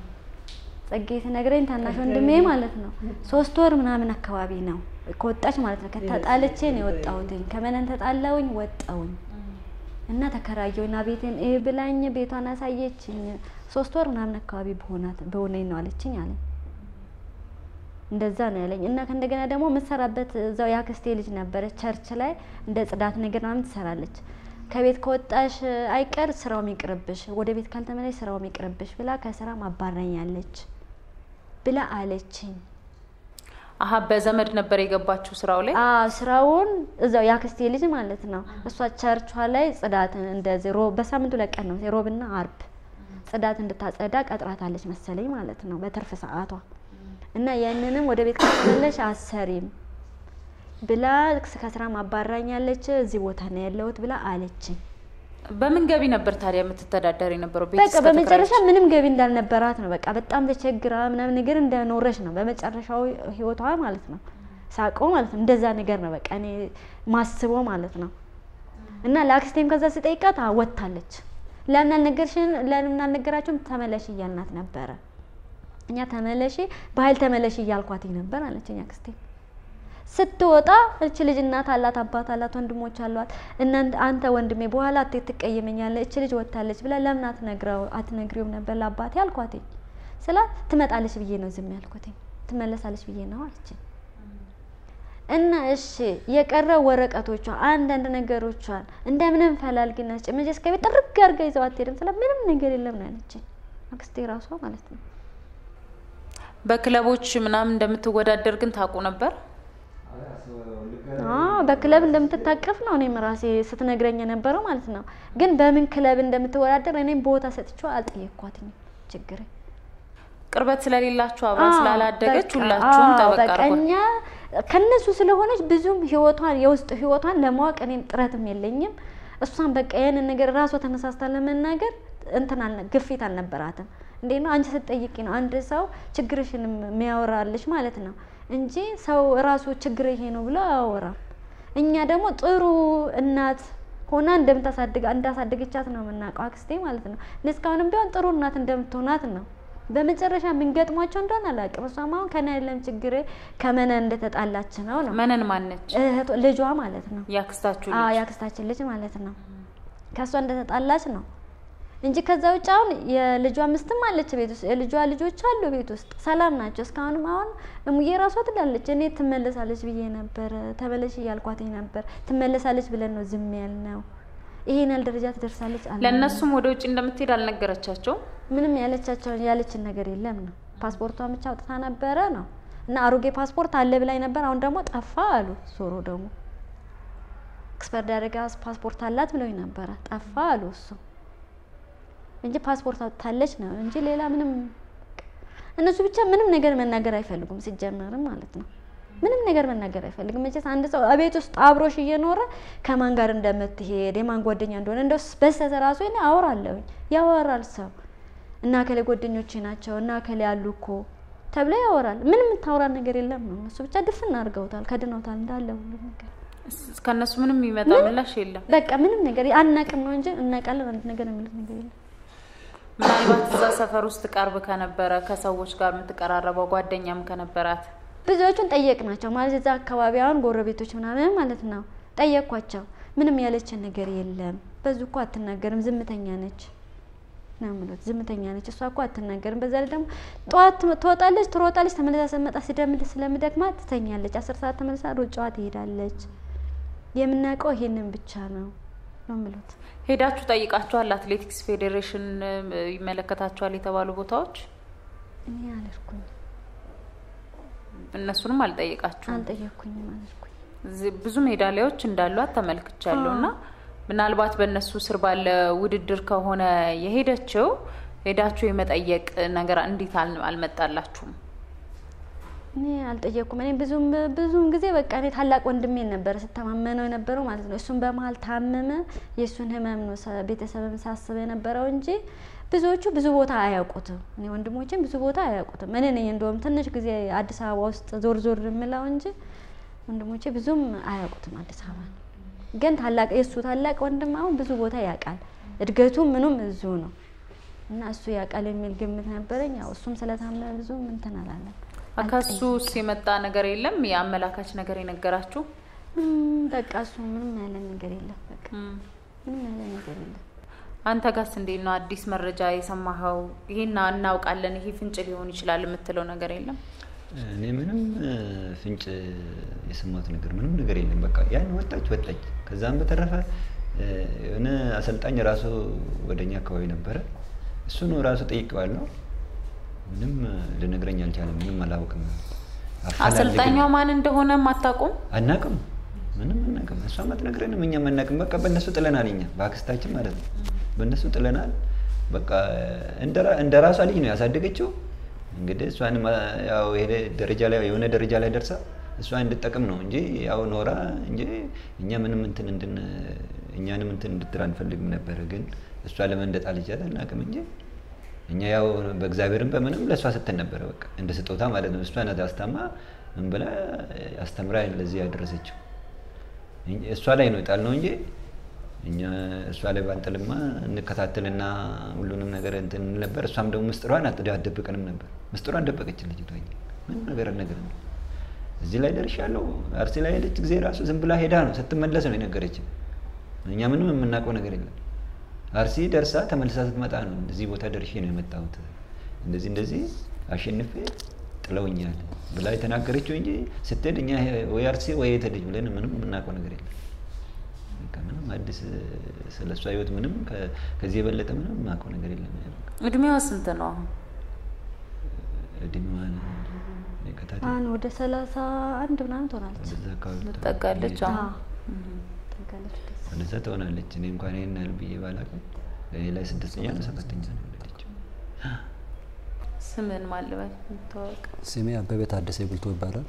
ጸጌ ተነግረኝ ታናሽ ወንድሜ ማለት ነው። ሶስት ወር ምናምን አካባቢ ነው ከወጣች ማለት ነው። ከተጣለች ነው የወጣሁት። ከመነን ተጣላውኝ ወጣውኝ እና ተከራየውና ቤቴን እህ ብላኝ ቤቷን አሳየችኝ። ሶስት ወር ምናምን አካባቢ በሆናት በሆነኝ ነው አለችኝ አለ። እንደዛ ነው ያለኝ። እና ከእንደገና ደግሞ መሰራበት እዛው ያክስቴ ልጅ ነበረች ቸርች ላይ እንደ ጽዳት ነገር ምናምን ትሰራለች። ከቤት ከወጣሽ አይቀር ስራው የሚቅርብሽ ወደ ቤት ካልተመለሽ ስራው የሚቅርብሽ ብላ ከስራ ማባረኛለች ብላ አለችኝ። አሃ በዘመድ ነበር የገባችው ስራው ላይ? አዎ ስራውን እዛው ያክስቴ ልጅ ማለት ነው። እሷ ቸርቿ ላይ ጽዳት እንደዚህ ሮብ በሳምንቱ ለቀን ነው ሮብና አርብ ጽዳት እንድታጸዳ ቀጥራታለች መሰለኝ ማለት ነው በትርፍ ሰዓቷ። እና ያንንም ወደ ቤት ከተመለሽ አሰሪም ብላ ከስራ ማባረኛለች እዚህ ቦታ ነው ያለውት ብላ አለችኝ። በምን ገቢ ነበር ታዲያ የምትተዳደር የነበረው? ቤት በቃ በመጨረሻ ምንም ገቢ እንዳልነበራት ነው። በቃ በጣም ተቸግራ ምናምን ነገር እንደኖረች ነው በመጨረሻው ህይወቷ ማለት ነው። ሳቀው ማለት ነው እንደዛ ነገር ነው በቃ እኔ ማስበው ማለት ነው። እና ላክስቴም ከዛ ሲጠይቃት ወጣለች። ለምን አልነገርሽን ለምን አልነገራችሁም ተመለሽ እያልናት ነበር። እኛ ተመለሽ በኃይል ተመለሽ እያልኳት ነበር አለችኝ አክስቴ። ስትወጣ እቺ ልጅ እናት አላት አባት አላት ወንድሞች አሏት። እናንተ አንተ ወንድሜ በኋላ አትት ትቀየመኛለህ እቺ ልጅ ወጣለች ብላ ለምን አትነግረው አትነግሪውም ነበር ለአባቴ አልኳት። ስላ ትመጣለች ብዬ ነው ዝም ያልኩት ትመለሳለች ብዬ ነው አለችኝ። እና እሺ የቀረው ወረቀቶቿ አንዳንድ ነገሮቿን እንደምንም ፈላልግና ጭምጄ እስከ ቤት ጥርግ አድርጋ ይዘው አትሄድም ስላ ምንም ነገር የለም ነው ያለችኝ አክስቴ ራሷ ማለት ነው። በክለቦች ምናምን እንደምትወዳደር ግን ታውቁ ነበር? አዎ በክለብ እንደምትታቀፍ ነው እኔም ራሴ ስትነግረኝ የነበረው ማለት ነው። ግን በምን ክለብ እንደምትወዳደር እኔም ቦታ ሰጥቼው አልጠየቅኳትም። ችግር ቅርበት ስለሌላችሁ አብራ ስላላደገች ሁላችሁም ተበቃርኩ። ከነሱ ስለሆነች ብዙም ህይወቷን የውስጥ ህይወቷን ለማወቅ እኔም ጥረትም የለኝም። እሷን በቃ ያንን ነገር ራሷ ተነሳስታ ለመናገር እንትን አለ ግፊት አልነበራትም። እንዴ ነው አንቺ ስትጠይቂ ነው አንድ ሰው ችግርሽን የሚያወራልሽ ማለት ነው እንጂ ሰው ራሱ ችግር ይሄ ነው ብሎ አያወራም። እኛ ደግሞ ጥሩ እናት ሆና እንደምታሳድግ እንዳሳደገቻት ነው የምናውቀው አክስቴ ማለት ነው። ለስካውንም ቢሆን ጥሩ እናት እንደምትሆናት ነው። በመጨረሻ ምን ገጥሟቸው እንደሆነ አላውቅም። እሷም አሁን ከና ያለም ችግር ከመነን እንደተጣላች ነው ነው። መነን ማነች? እህቷ ልጇ ማለት ነው። ያክስታችሁ ልጅ? አዎ ያክስታችን ልጅ ማለት ነው። ከሷ እንደተጣላች ነው እንጂ ከዛ ውጭ አሁን የልጇ ምስትም አለች ቤት ውስጥ የልጇ ልጆች አሉ ቤት ውስጥ ሰላም ናቸው። እስካሁንም አሁን እሙዬ ራሷ ትላለች እኔ ትመለሳለች ብዬ ነበር ተመለሽ እያልኳት ነበር ትመለሳለች ብለን ነው ዝም ያልነው። ይሄን ያህል ደረጃ ትደርሳለች አለ። ለነሱም ወደ ውጭ እንደምትሄድ አልነገረቻቸው? ምንም ያለቻቸው ያለችን ነገር የለም ነው። ፓስፖርቷን ብቻ አውጥታ ነበረ ነው እና አሮጌ ፓስፖርት አለ ብላኝ ነበር። አሁን ደግሞ ጠፋ አሉ። ሶሮ ደግሞ ኤክስፐርት ያደረገ ፓስፖርት አላት ብለውኝ ነበር ጠፋ አሉ እሱ እንጂ ፓስፖርት አውጥታለች ነው እንጂ ሌላ ምንም እነሱ ብቻ ምንም ነገር መናገር አይፈልጉም ሲጀመርም ማለት ነው። ምንም ነገር መናገር አይፈልግም። መቼስ አንድ ሰው አቤት ውስጥ አብሮሽ እየኖረ ከማን ጋር እንደምትሄድ የማን ጓደኛ እንደሆነ እንደስ በሰተ ራሱ እኔ አወራለሁ ያወራል ሰው እና ከለ ጓደኞቼ ናቸው እና ከለ ያሉኮ ተብለ ያወራል። ምንም ታወራ ነገር የለም ነው። እሱ ብቻ ድፍን አድርገውታል ከድነውታል እንዳለ ሁሉ ነገር። ከነሱ ምንም ይመጣ ምላሽ የለም በቃ ምንም ነገር አናቅም ነው እንጂ እናቃለን አንድ ነገር የሚሉት ነገር የለም ምናልባት እዛ ሰፈር ውስጥ ቀርብ ከነበረ ከሰዎች ጋር የምትቀራረበው ጓደኛም ከነበራት ብዙዎቹን ጠየቅናቸው ማለት እዛ አካባቢያውን ጎረቤቶች ምናምን ማለት ነው ጠየቅኳቸው ምንም ያለችን ነገር የለም በዙ እኮ አትናገርም ዝምተኛ ነች ነው ማለት ዝምተኛ ነች እሷ እኮ አትናገርም በዛ ላይ ደግሞ ጧት ትወጣለች ትሮጣለች ተመልሳ ስትመጣ ሲደምድ ስለምደክማት ትተኛለች አስር ሰዓት ተመልሳ ሩጫዋ ትሄዳለች የምናቀው ይሄንን ብቻ ነው ነው ማለት ሄዳችሁ ጠይቃችኋል አትሌቲክስ ፌዴሬሽን ይመለከታችኋል የተባሉ ቦታዎች እኔ አልርኩኝ እነሱንም አልጠይቃችሁም አልጠየቅኩኝ አልርኩኝ ብዙ ሜዳሊያዎች እንዳሏት ተመልክቻለሁና ምናልባት በእነሱ ስር ባለ ውድድር ከሆነ የሄደችው ሄዳችሁ የመጠየቅ ነገር እንዴት አልመጣላችሁም እኔ አልጠየቅኩም እኔ ብዙም ብዙም ጊዜ በቃ እኔ ታላቅ ወንድሜ ነበር ስተማመነው የነበረው ማለት ነው እሱን በመሃል ታመመ የሱን ህመም ነው ቤተሰብም ሳስበ የነበረው እንጂ ብዙዎቹ ብዙ ቦታ አያውቁትም እኔ ወንድሞቼም ብዙ ቦታ አያውቁትም እኔ ነኝ እንደውም ትንሽ ጊዜ አዲስ አበባ ውስጥ ዞር ዞር የምለው እንጂ ወንድሞቼ ብዙም አያውቁትም አዲስ አበባ ግን ታላቅ የሱ ታላቅ ወንድም አሁን ብዙ ቦታ ያውቃል እድገቱ ምኑም እዙ ነው እና እሱ ያውቃል የሚል ግምት ነበረኝ ያው እሱም ስለታመመ ብዙ ምን ተናላለን አካሱ ሲመጣ ነገር የለም ያመላካች ነገር ይነገራችሁ በቃ እሱ ምንም ያለ ነገር የለም በቃ ምንም ያለ ነገር የለም አንተ ጋርስ እንዴት ነው አዲስ መረጃ የሰማኸው ይሄና እናውቃለን ይሄ ፍንጭ ሊሆን ይችላል የምትለው ነገር የለም እኔ ምንም ፍንጭ የሰማሁት ነገር ምንም ነገር የለም በቃ ያን ወጣች ወጣች ከዛም በተረፈ እነ አሰልጣኝ ራሱ ወደኛ አካባቢ ነበር እሱ ነው ራሱ ጠይቀዋለሁ ምንም ለነገረኛ አልቻለም ምንም አላውቅም አሰልጣኙ ማን እንደሆነ ማታቆም አናቅም ምንም አናቅም እሷ ማትነግረንም እኛ ማናቅም በቃ በእነሱ ጥለናል እኛ ባክስታችን ማለት ነው በእነሱ ጥለናል በቃ እንደራ እንደራሷ ልጅ ነው ያሳደገችው እንግዲህ እሷን ያው ይሄ ደረጃ ላይ የሆነ ደረጃ ላይ ደርሳ እሷ እንድትጠቅም ነው እንጂ ያው ኖራ እንጂ እኛ ምንም እንትን እንድን እኛንም እንትን እንድትራ አንፈልግም ነበር ግን እሷ ለመንደጣ ልጅ አናቅም እንጂ እኛ ያው በእግዚአብሔርም በምንም ለሷ ስተን ነበር በቃ እንደ ስጦታ ማለት ነው እሷ ናት አስተማ ምን ብላ አስተምራ ለዚህ ያደረሰችው እሷ ላይ ነው ጣል ነው እንጂ እኛ እሷ ላይ ባንጠልማ እንከታተልና ሁሉንም ነገር እንትን ነበር እሷም ደግሞ ምስጥሯን አትደብቀንም ነበር ምስጥሯን ደበቀች ልጅ ተወኝ ምን ነገር ነገር ነው እዚህ ላይ ደርሻለሁ አርሲ ላይ ሄደች ጊዜ ራሱ ዝም ብላ ሄዳ ነው ስትመለስ ነው የነገረችኝ እኛ ምንም የምናውቀው ነገር የለም አርሲ ደርሳ ተመልሳ ስትመጣ ነው እዚህ ቦታ ደርሼ ነው የመጣሁት እንደዚህ እንደዚህ አሸንፌ ጥለውኛል ብላ የተናገረችው እንጂ ስትሄድ እኛ ወይ አርሲ ወይ ተደጅ ብለን ምንም የምናውቀው ነገር የለም በቃ ምንም አዲስ ስለሷ ህይወት ምንም ከዚህ የበለጠ ምንም የማውቀው ነገር የለም እድሜዋ ስንት ነው አሁን እድሜዋ ለከታተ አሁን ወደ ሰላሳ አንድ ምናምን ትሆናለች ተጠጋለች አዎ ተጠጋለች ወደዛ ትሆናለች እኔ እንኳን ይሄን ያህል ብዬ ባላውቅም ለኔ ላይ ስድስተኛ ነው ሰባተኛ ነው ያለችው ስምን ማለበት ተወቅ ስሜ አበበ ታደሰ ጉልቶ ይባላል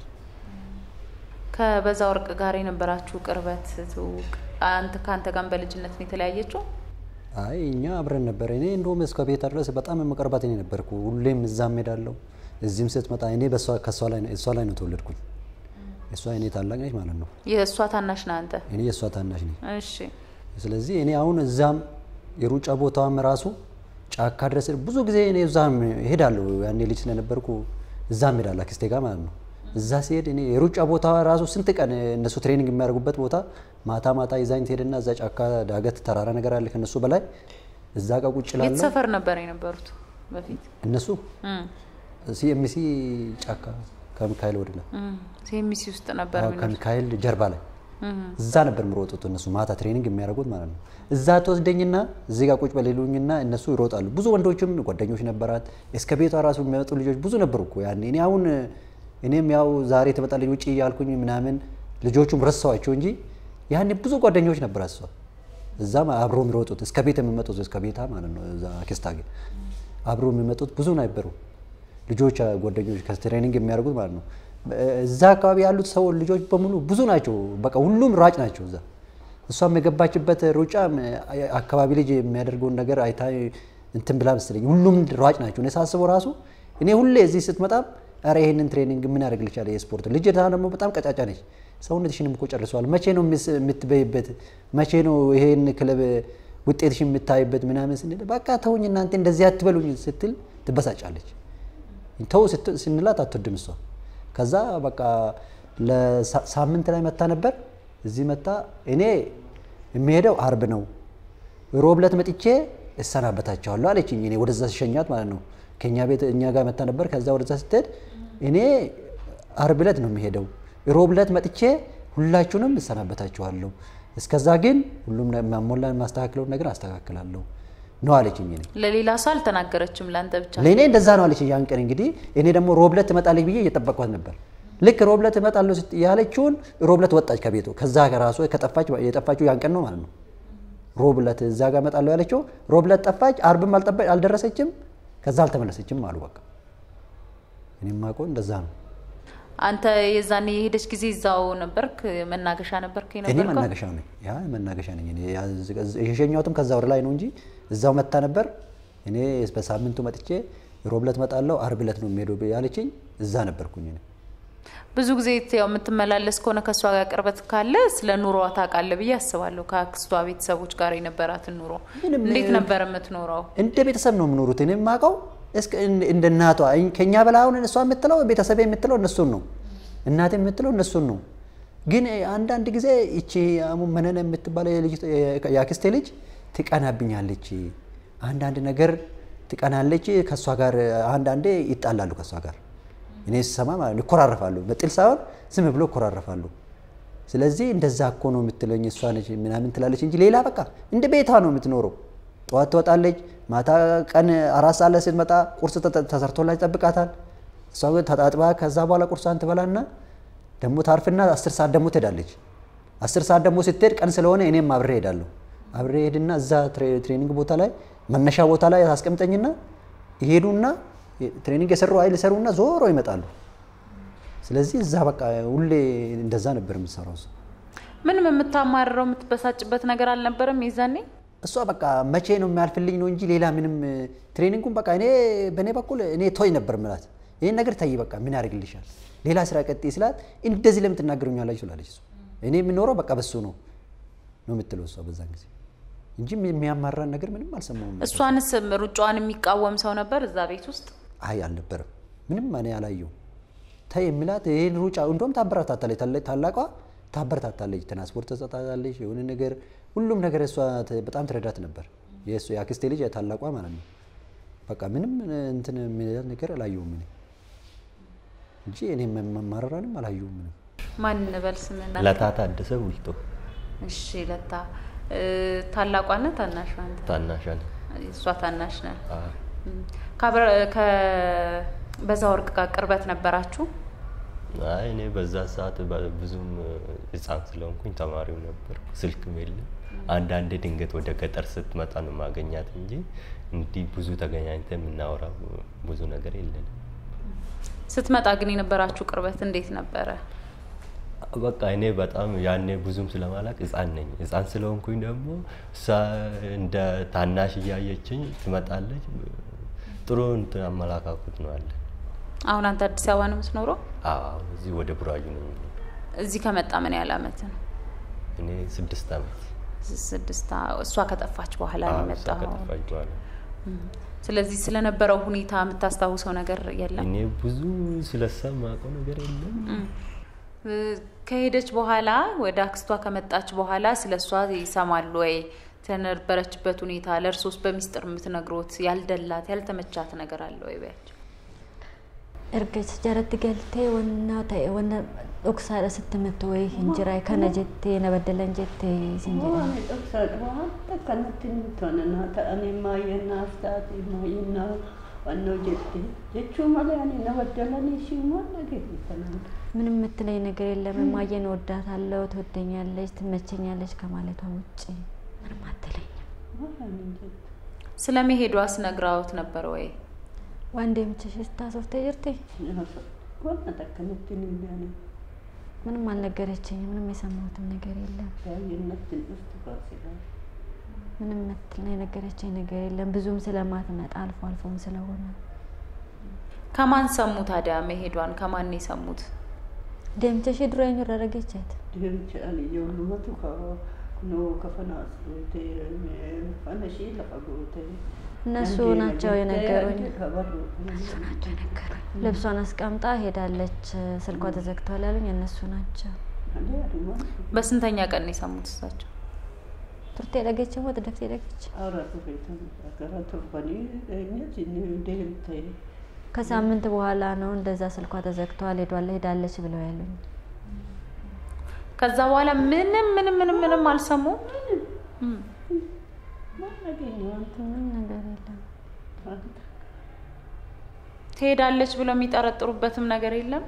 ከበዛ ወርቅ ጋር የነበራችሁ ቅርበት ትውቅ አንተ ካንተ ጋር በልጅነት ነው የተለያየችው አይ እኛ አብረን ነበር እኔ እንደውም እስከ ቤት ድረስ በጣም መቀርባት እኔ ነበርኩ ሁሌም እዛም ሄዳለሁ እዚህም ስትመጣ እኔ በሷ ከሷ ላይ ነው እሷ ላይ ነው ተወለድኩኝ እሷ እኔ ታላቅ ነች ማለት ነው የእሷ ታናሽ ነህ አንተ እኔ የእሷ ታናሽ ነኝ እሺ ስለዚህ እኔ አሁን እዛም የሩጫ ቦታውም ራሱ ጫካ ድረስ ብዙ ጊዜ እኔ እዛም ሄዳለሁ ያኔ ልጅ ስለነበርኩ እዛም ሄዳለሁ አክስቴ ጋር ማለት ነው እዛ ሲሄድ እኔ የሩጫ ቦታ ራሱ ስንት ቀን እነሱ ትሬኒንግ የሚያደርጉበት ቦታ ማታ ማታ ይዛኝ ትሄድና እዛ ጫካ ዳገት ተራራ ነገር አለ ከነሱ በላይ እዛ ጋር ቁጭ እላለሁ የት ሰፈር ነበር የነበሩት በፊት እነሱ ሲኤምሲ ጫካ ከሚካኤል ወደላ ሲኤምሲ ውስጥ ነበር የሚኖር ከሚካኤል ጀርባ ላይ እዛ ነበር ምሮጡት እነሱ ማታ ትሬኒንግ የሚያደርጉት ማለት ነው እዛ ተወስደኝና እዚህ ጋር ቁጭ በሌሉኝና እነሱ ይሮጣሉ ብዙ ወንዶችም ጓደኞች ነበራት እስከ ቤቷ ራሱ የሚያወጡ ልጆች ብዙ ነበሩ እኮ ያኔ እኔ አሁን እኔም ያው ዛሬ ተመጣለኝ ውጪ ያልኩኝ ምናምን ልጆቹም ረሳዋቸው እንጂ ያኔ ብዙ ጓደኞች ነበራት እሷ እዛም አብሮ የሚሮጡት እስከ ቤት የሚመጡት እስከ ቤታ ማለት ነው እዛ አክስታጌ አብሮ የሚመጡት ብዙ ነበሩ ልጆች ጓደኞች ከትሬኒንግ የሚያደርጉት ማለት ነው እዛ አካባቢ ያሉት ሰው ልጆች በሙሉ ብዙ ናቸው በቃ ሁሉም ሯጭ ናቸው እዛ እሷም የገባችበት ሩጫ አካባቢ ልጅ የሚያደርገውን ነገር አይታ እንትን ብላ መስለኝ ሁሉም ሯጭ ናቸው እኔ ሳስበው ራሱ እኔ ሁሌ እዚህ ስትመጣ አረ ይሄንን ትሬኒንግ ምን ያደርግልሻል የስፖርት ልጅ ደግሞ በጣም ቀጫጫ ነች ሰውነትሽንም እኮ ጨርሷል መቼ ነው የምትበይበት መቼ ነው ይሄን ክለብ ውጤትሽን የምታይበት ምናምን ስንል በቃ ተውኝ እናንተ እንደዚህ አትበሉኝ ስትል ትበሳጫለች ተው ስንላት አትወድም እሷ ከዛ በቃ ለሳምንት ላይ መጣ ነበር እዚህ መጣ እኔ የሚሄደው አርብ ነው ሮብለት መጥቼ እሰናበታቸዋለሁ አለችኝ እኔ ወደዛ ሲሸኛት ማለት ነው ከኛ ቤት እኛ ጋር መጣ ነበር ከዛ ወደዛ ስትሄድ እኔ አርብለት ነው የሚሄደው ሮብለት መጥቼ ሁላችሁንም እሰናበታችኋለሁ እስከዛ ግን ሁሉም ማሞላን ማስተካከለው ነገር አስተካክላለሁ ነው አለችኝ እኔ ለሌላ ሰው አልተናገረችም ላንተ ብቻ ለኔ እንደዛ ነው አለችኝ ያን ቀን እንግዲህ እኔ ደግሞ ሮብለት ትመጣለች ብዬ እየተጠበቅኳት ነበር ልክ ሮብለት ትመጣለች ያለችውን ሮብለት ወጣች ከቤቱ ከዛ ከራሱ ከጠፋች የጠፋችው ያን ቀን ነው ማለት ነው ሮብለት እዛ ጋር መጣለው ያለችው ሮብለት ጠፋች አርብም አልጠበቅ አልደረሰችም ከዛ አልተመለሰችም አሉ በቃ እኔም ማቆ እንደዛ ነው አንተ የዛኔ የሄደች ጊዜ እዛው ነበርክ መናገሻ ነበርክ እኔ መናገሻ ነኝ ያ መናገሻ ነኝ እኔ የሸኛውትም ከዛ ወር ላይ ነው እንጂ እዛው መጣ ነበር እኔ በሳምንቱ መጥቼ ሮብለት መጣለው አርብለት ነው የሚሄደው ያለችኝ እዛ ነበርኩኝ እኔ ብዙ ጊዜ ያው የምትመላለስ ከሆነ ከሷ ጋር ቅርበት ካለ ስለ ኑሮዋ ታውቃለህ ብዬ አስባለሁ ከአክስቷ ቤተሰቦች ጋር የነበራትን ኑሮ እንዴት ነበር የምትኖረው እንደ ቤተሰብ ነው የምኖሩት እኔ ማቀው እስከ እንደ እናቷ ከኛ በላውን እሷ የምትለው ቤተሰብ የምትለው እነሱን ነው እናቴ የምትለው እነሱን ነው ግን አንድ አንድ ጊዜ እቺ አሙ መነነ የምትባለው ልጅ ያክስቴ ልጅ ትቀናብኛለች አንድ አንድ ነገር ትቀናለች ከሷ ጋር አንድ አንዴ ይጣላሉ ከሷ ጋር እኔ ሰማ ማለት ይኮራረፋሉ በጥል ሳይሆን ዝም ብሎ ይኮራረፋሉ ስለዚህ እንደዛ እኮ ነው የምትለኝ እሷ ነች ምናምን ትላለች እንጂ ሌላ በቃ እንደ ቤቷ ነው የምትኖረው ጧት ትወጣለች ማታ ቀን አራት ሰዓት ላይ ስትመጣ ቁርስ ተሰርቶላት ይጠብቃታል እሷ ተጣጥባ ከዛ በኋላ ቁርሷን ትበላና ደሞ ታርፍና አስር ሰዓት ደሞ ትሄዳለች አስር ሰዓት ደሞ ስትሄድ ቀን ስለሆነ እኔም አብሬ ሄዳለሁ አብሬ ሄድና እዛ ትሬኒንግ ቦታ ላይ መነሻ ቦታ ላይ አስቀምጠኝና ይሄዱና ትሬኒንግ የሰሩ አይል ሰሩና ዞሮ ይመጣሉ ስለዚህ እዛ በቃ ሁሌ እንደዛ ነበር የምሰራው ምንም የምታማርረው የምትበሳጭበት ነገር አልነበረም ይዛኔ እሷ በቃ መቼ ነው የሚያልፍልኝ ነው እንጂ ሌላ ምንም ትሬኒንጉን በቃ እኔ በኔ በኩል እኔ ቶይ ነበር ማለት ይሄን ነገር ታይ በቃ ምን ያርግልሻል ሌላ ስራ ቀጥ ይስላት እንደዚህ ለምን ትናገሩኛላችሁ ትላለች እሱ እኔ የምኖረው በቃ በሱ ነው ነው የምትለው እሷ በዛን ጊዜ እንጂ የሚያማራን ነገር ምንም አልሰማውም እሷንስ ሩጫዋን የሚቃወም ሰው ነበር እዛ ቤት ውስጥ አይ አልነበረም ምንም ማን ያላየው ታይ የሚላት ይሄን ሩጫ እንደውም ታበረታታለች ታላቋ ታበረታታለች ትራንስፖርት ተሰጣጣለች የሆነ ነገር ሁሉም ነገር እሷ በጣም ትረዳት ነበር የእሱ ያክስቴ ልጅ ታላቋ ማለት ነው በቃ ምንም እንትን የሚላት ነገር አላየውም እኔ እንጂ እኔ መማራራንም አላየውም ምንም ማን ነበልስምና ለታታ አደሰ ውልቶ እሺ ለታ ታላቋና ታናሽ አንተ ታናሽ አለ እሷ ታናሽ ነህ ካብረ ከ በዛ ወርቅ ጋር ቅርበት ነበራችሁ አይ እኔ በዛ ሰዓት ብዙም ህፃን ስለሆንኩኝ ተማሪው ነበር ስልክም የለም አንድ አንድ ድንገት ወደ ገጠር ስትመጣ ነው ማገኛት እንጂ እንዲህ ብዙ ተገናኝተን የምናወራው ብዙ ነገር የለም ስትመጣ ግን የነበራችሁ ቅርበት እንዴት ነበረ በቃ እኔ በጣም ያኔ ብዙም ስለማላቅ ህፃን ነኝ ህፃን ስለሆንኩኝ ደግሞ እሷ እንደ ታናሽ ያያየችኝ ትመጣለች ጥሩ እንትን አመላካኩት ነው አለ አሁን አንተ አዲስ አበባ ነው የምትኖረው አዎ እዚህ ወደ ቡራዩ ነው እዚህ ከመጣ ምን ያህል አመት ነው እኔ ስድስት አመት ስድስት እሷ ከጠፋች በኋላ ነው የመጣው ከጠፋች በኋላ ስለዚህ ስለነበረው ሁኔታ የምታስታውሰው ነገር የለም እኔ ብዙ ስለሰማቀው ነገር የለም ከሄደች በኋላ ወደ አክስቷ ከመጣች በኋላ ስለሷ ይሰማሉ ወይ ተነበረችበት ሁኔታ ለርሶስ በሚስጥር የምትነግሩት ያልደላት ያልተመቻት ነገር አለ ወይ ባያችሁ እርግጥ ጀረት ገልቴ ወና ታይ ወና ኦክሳራ ስትመት ወይ እንጀራይ ከነጀቴ ነበደለን ጀቴ ሲንጀራ ኦክሳራ ተከነትን ተነና ታኔ ማየና አፍታት ማየና ወኖ ጀቴ ጀቹ ማለያኔ ነበደለን ሲማ ነገር ይተናል ምንም የምትለኝ ነገር የለም ማየን ወዳታለሁ ትወደኛለች ትመቸኛለች ከማለቷ ውጪ ምንም አትለኝም ስለመሄዷስ ነግራውት ነበር ወይ ዋንዴ ምትሽስ ታሶፍተ ይርቴ ወና ተከነትን ይያኔ ምንም አልነገረችኝም ምንም የሰማሁትም ነገር የለም ያየነትን ውስጥ ካስላ ምንም የምትለኝ ነገረችኝ ነገር የለም ብዙም ስለማትመጣ አልፎ አልፎም ስለሆነ ከማን ሰሙ ታዲያ መሄዷን? ከማን ነው የሰሙት? ደምተሽ ድሮኝ ረረገቻት ደምቼ አለ የሁሉመቱ ከኖ ከፈናስ ፈነሺ ለፈጎቴ እነሱ ናቸው የነገሩኝ። ልብሷን አስቀምጣ ሄዳለች፣ ስልኳ ተዘግቷል ያሉኝ እነሱ ናቸው። በስንተኛ ቀን ነው የሰሙት እሳቸው? ቱርቴ ለገች ወደ ደፍቴ ለገች አራቱ ቤተም አገራቱ ባኒ እኛት እንደምታ ከሳምንት በኋላ ነው እንደዛ ስልኳ ተዘግቷል ሄዷል ሄዳለች ብለው ያሉኝ። ከዛ በኋላ ምንም ምንም ምንም ምንም አልሰሙም። ምንም ነገር የለም። ትሄዳለች ብለው የሚጠረጥሩበትም ነገር የለም።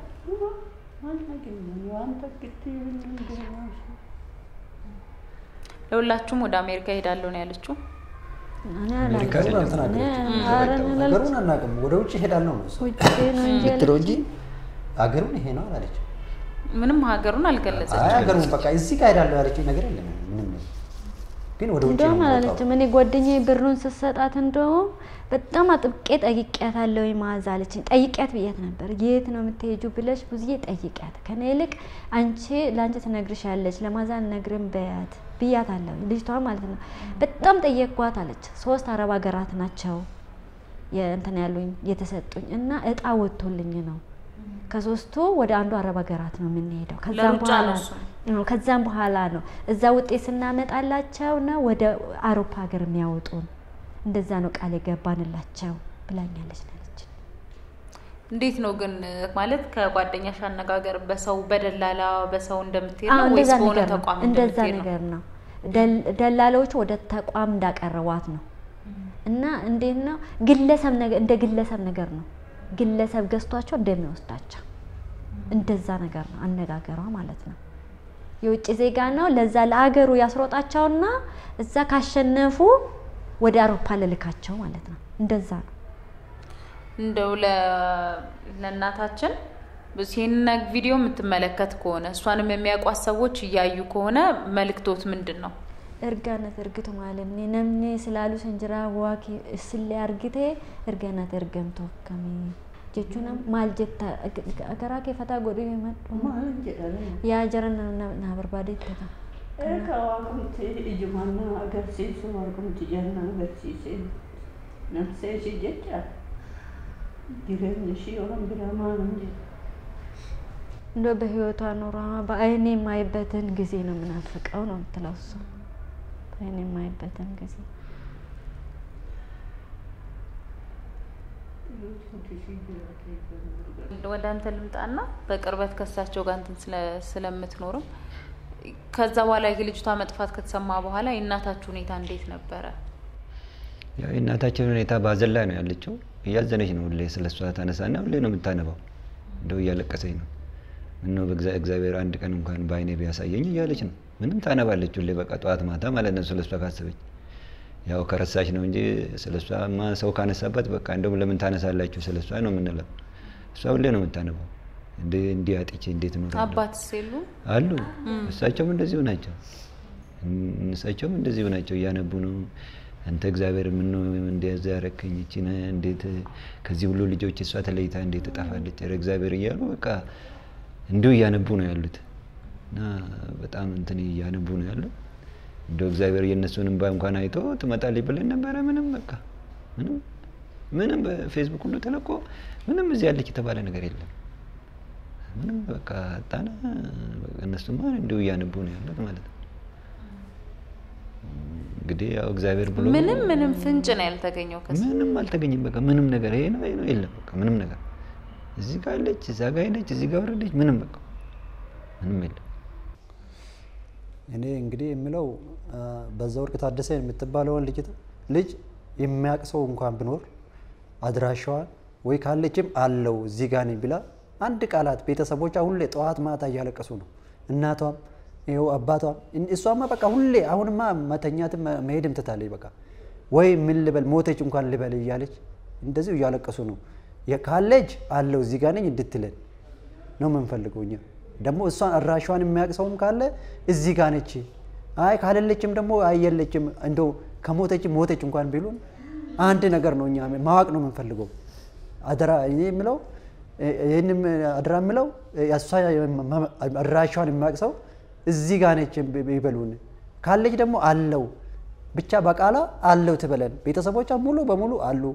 ለሁላችሁም ወደ አሜሪካ ሄዳለሁ ነው ያለችው። አሜሪካ አገሩን አናውቅም፣ ወደ ውጭ ሄዳለሁ ነው የምትለው እንጂ አገሩን ይሄ ነው አላለች። ምንም ሀገሩን አልገለጸችም። አይ አገሩን በቃ እዚህ ጋር ሄዳለሁ ያለችው ነገር የለም ምንም። ግን ወደ ውጭ ነው ማለት ምን ጓደኛዬ ብሩን ሰጣት እንደው በጣም አጥብቄ ጠይቄያታለሁ ማዛለች። ጠይቄያት ብያት ነበር የት ነው የምትሄጂው ብለሽ ብዙዬ ጠይቄያት ከኔ ይልቅ አንቺ ላንቺ ትነግርሻለች ለማዛን ነግረን በያት ብያታለሁ ልጅቷ ማለት ነው። በጣም ጠየቅኳት አለች። ሶስት አረብ ሀገራት ናቸው የእንትን ያሉኝ የተሰጡኝ እና እጣ ወጥቶልኝ ነው ከሶስቱ ወደ አንዱ አረብ ሀገራት ነው የምንሄደው። ከዛም በኋላ ነው ከዛም በኋላ ነው እዛ ውጤት ስናመጣላቸው ነው ወደ አውሮፓ ሀገር የሚያወጡን። እንደዛ ነው ቃል የገባንላቸው ብላኛለች ነች። እንዴት ነው ግን ማለት ከጓደኛሽ አነጋገር በሰው በደላላ በሰው እንደምትሄድ ነው ወይስ በሆነ ተቋም እንደዛ ነገር ነው? ደላላዎቹ ወደ ተቋም እንዳቀረቧት ነው። እና እንዴት ነው ግለሰብ ነገር እንደ ግለሰብ ነገር ነው ግለሰብ ገዝቷቸው እንደሚወስዳቸው እንደዛ ነገር ነው አነጋገሯ ማለት ነው። የውጭ ዜጋ ነው ለዛ ለሀገሩ ያስሮጣቸውና እዛ ካሸነፉ ወደ አውሮፓ ለልካቸው ማለት ነው። እንደዛ ነው። እንደው ለእናታችን በሲን ቪዲዮ የምትመለከት ከሆነ እሷንም የሚያውቋት ሰዎች እያዩ ከሆነ መልክቶት ምንድነው? እርጋነት እርግቶ ማለት ነው ነምኔ ስላሉ ሰንጅራ ዋኪ እስለ አርግቴ እርጋነት እርገምቶ ከሚ ጀቹና ማልጀታ አገራከ ፈታ ጎዲ ይመጡ ያ ጀረና ና በርባዴ ተታ ከዋቁምት እጅማና አገርሲሱ ዋቁምት ጀና አገርሲሴ ነፍሴ ሲጀጫ ዲረንሺ ወራም ብራማ እንጂ እንደ በህይወቷ ኖራ በአይኔ ማይበትን ጊዜ ነው ምናፍቀው ነው ተላውሶ በአይኔ ማይበትን ጊዜ ወደ አንተ ልምጣና በቅርበት ከሳቸው ጋር እንትን ስለምትኖሩ ከዛ በኋላ የልጅቷ መጥፋት ከተሰማ በኋላ የእናታችሁ ሁኔታ እንዴት ነበረ? ያው የእናታችን ሁኔታ ባዘላ ነው ያለችው። እያዘነች ነው ሁሌ ስለሷ ታነሳና ሁሌ ነው የምታነባው። እንደው እያለቀሰኝ ነው ምነው በእግዚአብሔር አንድ ቀን እንኳን ባይኔ ቢያሳየኝ እያለች ነው። ምንም ታነባለች ሁሌ በቃ ጧት ማታ ማለት ነው ስለሷ ካሰበች። ያው ከረሳች ነው እንጂ ስለሷ ማ ሰው ካነሳበት በቃ እንደው ለምን ታነሳላችሁ ስለሷ ነው የምንለው። እሷ ሁሌ ነው የምታነባው። እንደ እንዲህ አጥቼ እንዴት ነው አባት ሲሉ አሉ እሳቸውም እንደዚህ ሆናቸው እሳቸውም እንደዚህ ሆናቸው እያነቡ ነው። አንተ እግዚአብሔር ምን ነው እንደዚህ ያረከኝ እቺ እንዴት ከዚህ ሁሉ ልጆች እሷ ተለይታ እንዴት ተጣፋለች ረ እግዚአብሔር እያሉ በቃ እንዲሁ እያነቡ ነው ያሉት እና በጣም እንትን እያነቡ ነው ያሉት። እንደው እግዚአብሔር የነሱንም ባይ እንኳን አይቶ ትመጣለች ብለን ነበር። ምንም በቃ ምንም ምንም በፌስቡክ ሁሉ ተለቆ ምንም እዚህ ያለች የተባለ ነገር የለም። ምንም በቃ ታና እነሱማ እንዲሁ እያነቡ ነው ያሉት ማለት ነው። እንግዲህ ያው እግዚአብሔር ብሎ ምንም ምንም ፍንጭ ነው ያልተገኘው ከሱ ምንም አልተገኘም። በቃ ምንም ነገር ይሄ ነው ይሄ ነው የለም። በቃ ምንም ነገር እዚህ ጋር አለች እዛ ጋር ሄደች እዚህ ጋር ወረደች ምንም በቃ ምንም የለም። እኔ እንግዲህ የምለው በዛወርቅ ታደሰ የምትባለው ልጅ ልጅ የሚያቅሰው እንኳን ቢኖር አድራሻዋን ወይ ካለችም አለው እዚህ ጋር ነኝ ብላ አንድ ቃላት ቤተሰቦቿ ሁሌ ጠዋት ማታ እያለቀሱ ነው። እናቷም ይኸው አባቷም እሷማ በቃ ሁሌ አሁንማ መተኛትም መሄድም ትታለች። በቃ ወይ ምን ልበል ሞተች እንኳን ልበል እያለች እንደዚህ እያለቀሱ ነው። የካለች አለው እዚህ ጋር ነኝ እንድትለን ነው የምንፈልገው እኛ። ደግሞ እሷን አድራሻዋን የሚያቅሰውም ካለ እዚህ ጋር ነች፣ አይ ካለለችም ደግሞ አየለችም እንደው ከሞተች ሞተች እንኳን ቢሉን አንድ ነገር ነው እኛ ማወቅ ነው የምንፈልገው። አደራ እኔ የምለው ይሄንም አደራ የምለው ያሷ አድራሻውን የሚያቅሰው እዚህ ጋር ነች ይበሉን ካለች ደግሞ አለው ብቻ በቃላ አለው ትበለን ቤተሰቦቿ ሙሉ በሙሉ አሉ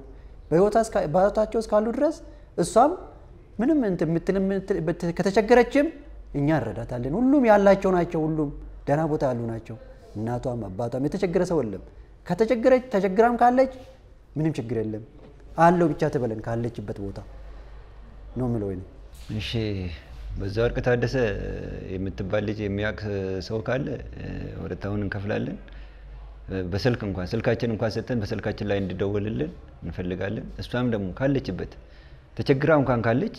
በህይወታቸው እስካሉ ድረስ እሷም ምንም እንትን ከተቸገረችም እኛ እንረዳታለን ሁሉም ያላቸው ናቸው ሁሉም ደህና ቦታ ያሉ ናቸው እናቷም አባቷም የተቸገረ ሰው የለም ከተቸገረች ተቸግራም ካለች ምንም ችግር የለም አለው ብቻ ትበለን ካለችበት ቦታ ነው ምለው እኔ እሺ በዛ ወርቅ ታደሰ የምትባል ልጅ የሚያውቅ ሰው ካለ ወረታውን እንከፍላለን በስልክ እንኳን ስልካችን እንኳን ሰጥተን በስልካችን ላይ እንድደውልልን እንፈልጋለን እሷም ደግሞ ካለችበት ተቸግራ እንኳን ካለች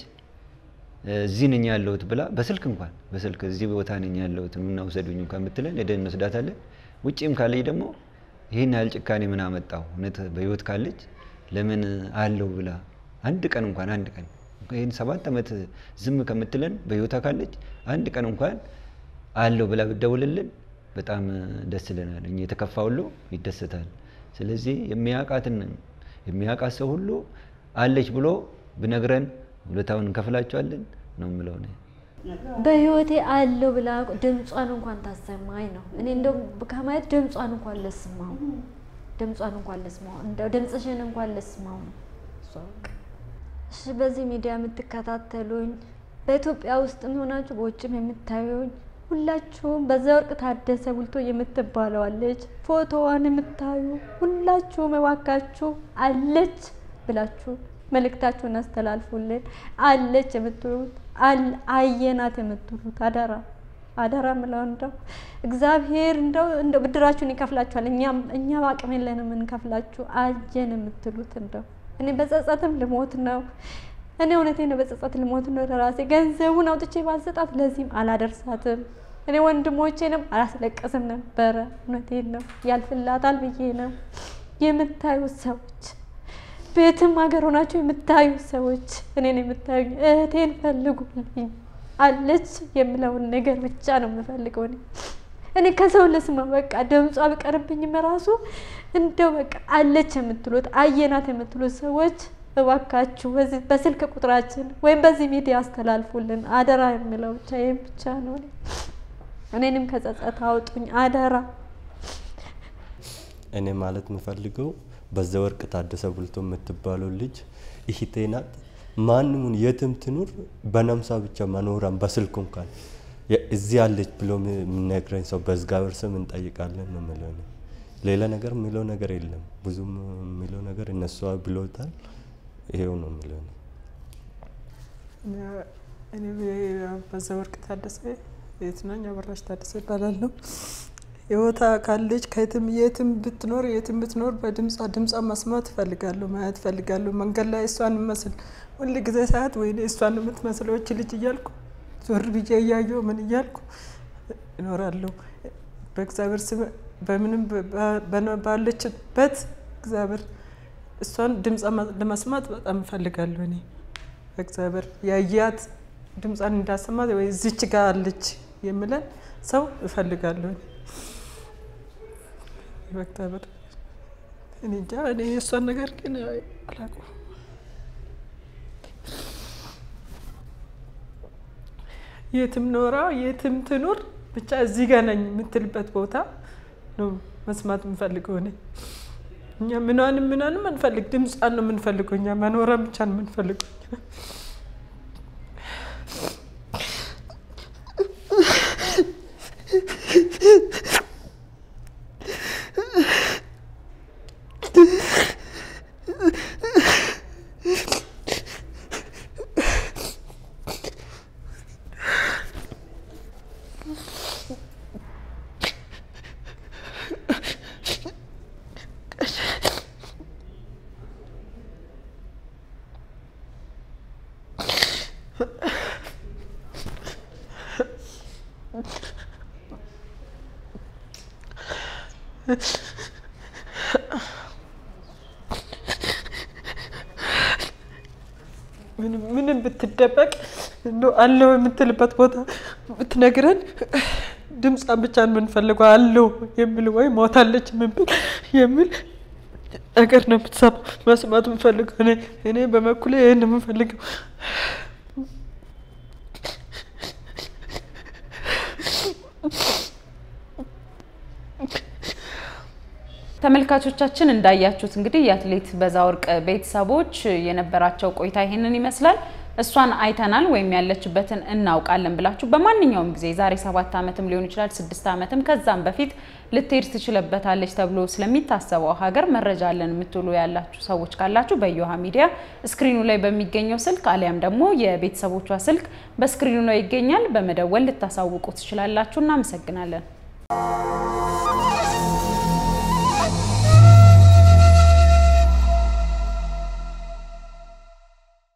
እዚህ ነኝ ያለሁት ብላ በስልክ እንኳን በስልክ እዚህ ቦታ ነኝ ያለሁት ምን ነው ወሰዱኝ እንኳን ብትለን ሄደን እንወስዳታለን ውጪም ካለች ደግሞ ይሄን ያህል ጭካኔ ምን አመጣው እውነት በህይወት ካለች ለምን አለው ብላ አንድ ቀን እንኳን አንድ ቀን ይሄን ሰባት አመት ዝም ከምትለን በህይወት ካለች አንድ ቀን እንኳን አለው ብላ ብደውልልን በጣም ደስ ይለናል እኛ የተከፋው ሁሉ ይደሰታል ስለዚህ የሚያቃትን የሚያቃት ሰው ሁሉ አለች ብሎ ብነግረን ሁለታውን እንከፍላቸዋለን ነው ምለው ነው በህይወቴ አለው ብላ ድምጿን እንኳን ታሰማኝ ነው እኔ እንደው ከማየት ድምጿን እንኳን ለስማው ድምጿን እንኳን ለስማው እንደው ድምጽሽን እንኳን ለስማው ነው ሶክ እሺ በዚህ ሚዲያ የምትከታተሉኝ በኢትዮጵያ ውስጥ ሆናችሁ በውጭም የምታዩኝ ሁላችሁም በዛ ወርቅ ታደሰ ቡልቶ የምትባለው አለች ፎቶዋን የምታዩ ሁላችሁም እባካችሁ አለች ብላችሁ መልእክታችሁን አስተላልፉልን አለች የምትሉት አየናት የምትሉት አደራ አደራ ምለው እንደው እግዚአብሔር እንደው እንደው ብድራችሁን ይከፍላችኋል እኛም እኛ አቅም የለንም እንከፍላችሁ አጀን የምትሉት እንደው እኔ በጸጸትም ልሞት ነው እኔ እውነቴ ነው በጸጸት ልሞት ነው ለራሴ ገንዘቡን አውጥቼ ባሰጣት ለዚህም አላደርሳትም እኔ ወንድሞቼንም አላስለቀስም ነበር እውነቴ ነው ያልፍላታል ብዬ ነው የምታዩ ሰዎች ቤትም ሀገር ሆናችሁ የምታዩ ሰዎች እኔን የምታዩ እህቴን ፈልጉልኝ አለች የምለውን ነገር ብቻ ነው የምፈልገው እኔ እኔ ከሰው ለስማ በቃ ድምጿ ቢቀርብኝም ራሱ እንደው በቃ አለች የምትሉት አየናት የምትሉት ሰዎች እባካችሁ በስልክ ቁጥራችን ወይም በዚህ ሚዲያ አስተላልፉልን አደራ የምለው ብቻ ይሄን ብቻ ነው እኔንም ከጸጸት አውጡኝ አደራ እኔ ማለት የምፈልገው በዛ ወርቅ ታደሰ ቡልቶ የምትባለው ልጅ እህቴ ናት ማንንም የትም ትኑር በነምሳ ብቻ መኖራን በስልክ እንኳን እዚህ አለች ብሎ ምንነግረኝ ሰው በእግዚአብሔር ስም እንጠይቃለን ነው ማለት ነው ሌላ ነገር ምለው ነገር የለም ብዙም ምለው ነገር እነሱ ብሎታል ይሄው ነው ማለት ነው እኔ በዛ ወርቅ ታደሰ የትናኛ በራሽ ታደሰ ይባላል የወታ ካለች ከየትም የትም ብትኖር የትም ብትኖር በድምጿ ድምጿ መስማት ፈልጋለሁ ማየት ፈልጋለሁ መንገድ ላይ እሷን መስል ሁሉ ጊዜ ሰዓት ወይ እሷን የምትመስለው እቺ ልጅ እያልኩ ዞር ብዬ እያየሁ ምን እያልኩ እኖራለሁ በእግዚአብሔር ስም በምንም ባለችበት እግዚአብሔር እሷን ድምጿ ለመስማት በጣም ፈልጋለሁ እኔ በእግዚአብሔር ያያት ድምጿን እንዳሰማት ወይ እዚች ጋር አለች የምለን ሰው እፈልጋለሁ በእግዚአብሔር እኔ እንጃ እኔ እሷን ነገር ግን አላውቅም የትም ኖራ የትም ትኑር ብቻ እዚህ ጋር ነኝ የምትልበት ቦታ ነው መስማት የምፈልገው እኔ እኛ ምናንም ምናንም አንፈልግ ድምጿን ነው የምንፈልገው እኛ መኖራ ብቻ ነው የምንፈልገው ምንም ምንም ብትደበቅ ነው አለው የምትልበት ቦታ ብትነግረን ድምጿን ብቻ ነው የምንፈልገው አለው የሚል ወይ ሞታለች ምን የሚል ነገር ነው የምትሰማ መስማት የምፈልገው እኔ እኔ በመኩሌ ይሄን የምፈልገው ተመልካቾቻችን እንዳያችሁት እንግዲህ የአትሌት በዛወርቅ ቤተሰቦች የነበራቸው ቆይታ ይሄንን ይመስላል። እሷን አይተናል ወይም ያለችበትን እናውቃለን ብላችሁ በማንኛውም ጊዜ ዛሬ ሰባት አመትም ሊሆን ይችላል ስድስት አመትም ከዛም በፊት ልትሄድ ትችልበታለች ተብሎ ስለሚታሰበው ሀገር መረጃ አለን የምትሉ ያላችሁ ሰዎች ካላችሁ በዮሃ ሚዲያ ስክሪኑ ላይ በሚገኘው ስልክ አሊያም ደግሞ የቤተሰቦቿ ስልክ በስክሪኑ ላይ ይገኛል በመደወል ልታሳውቁ ትችላላችሁ። እናመሰግናለን።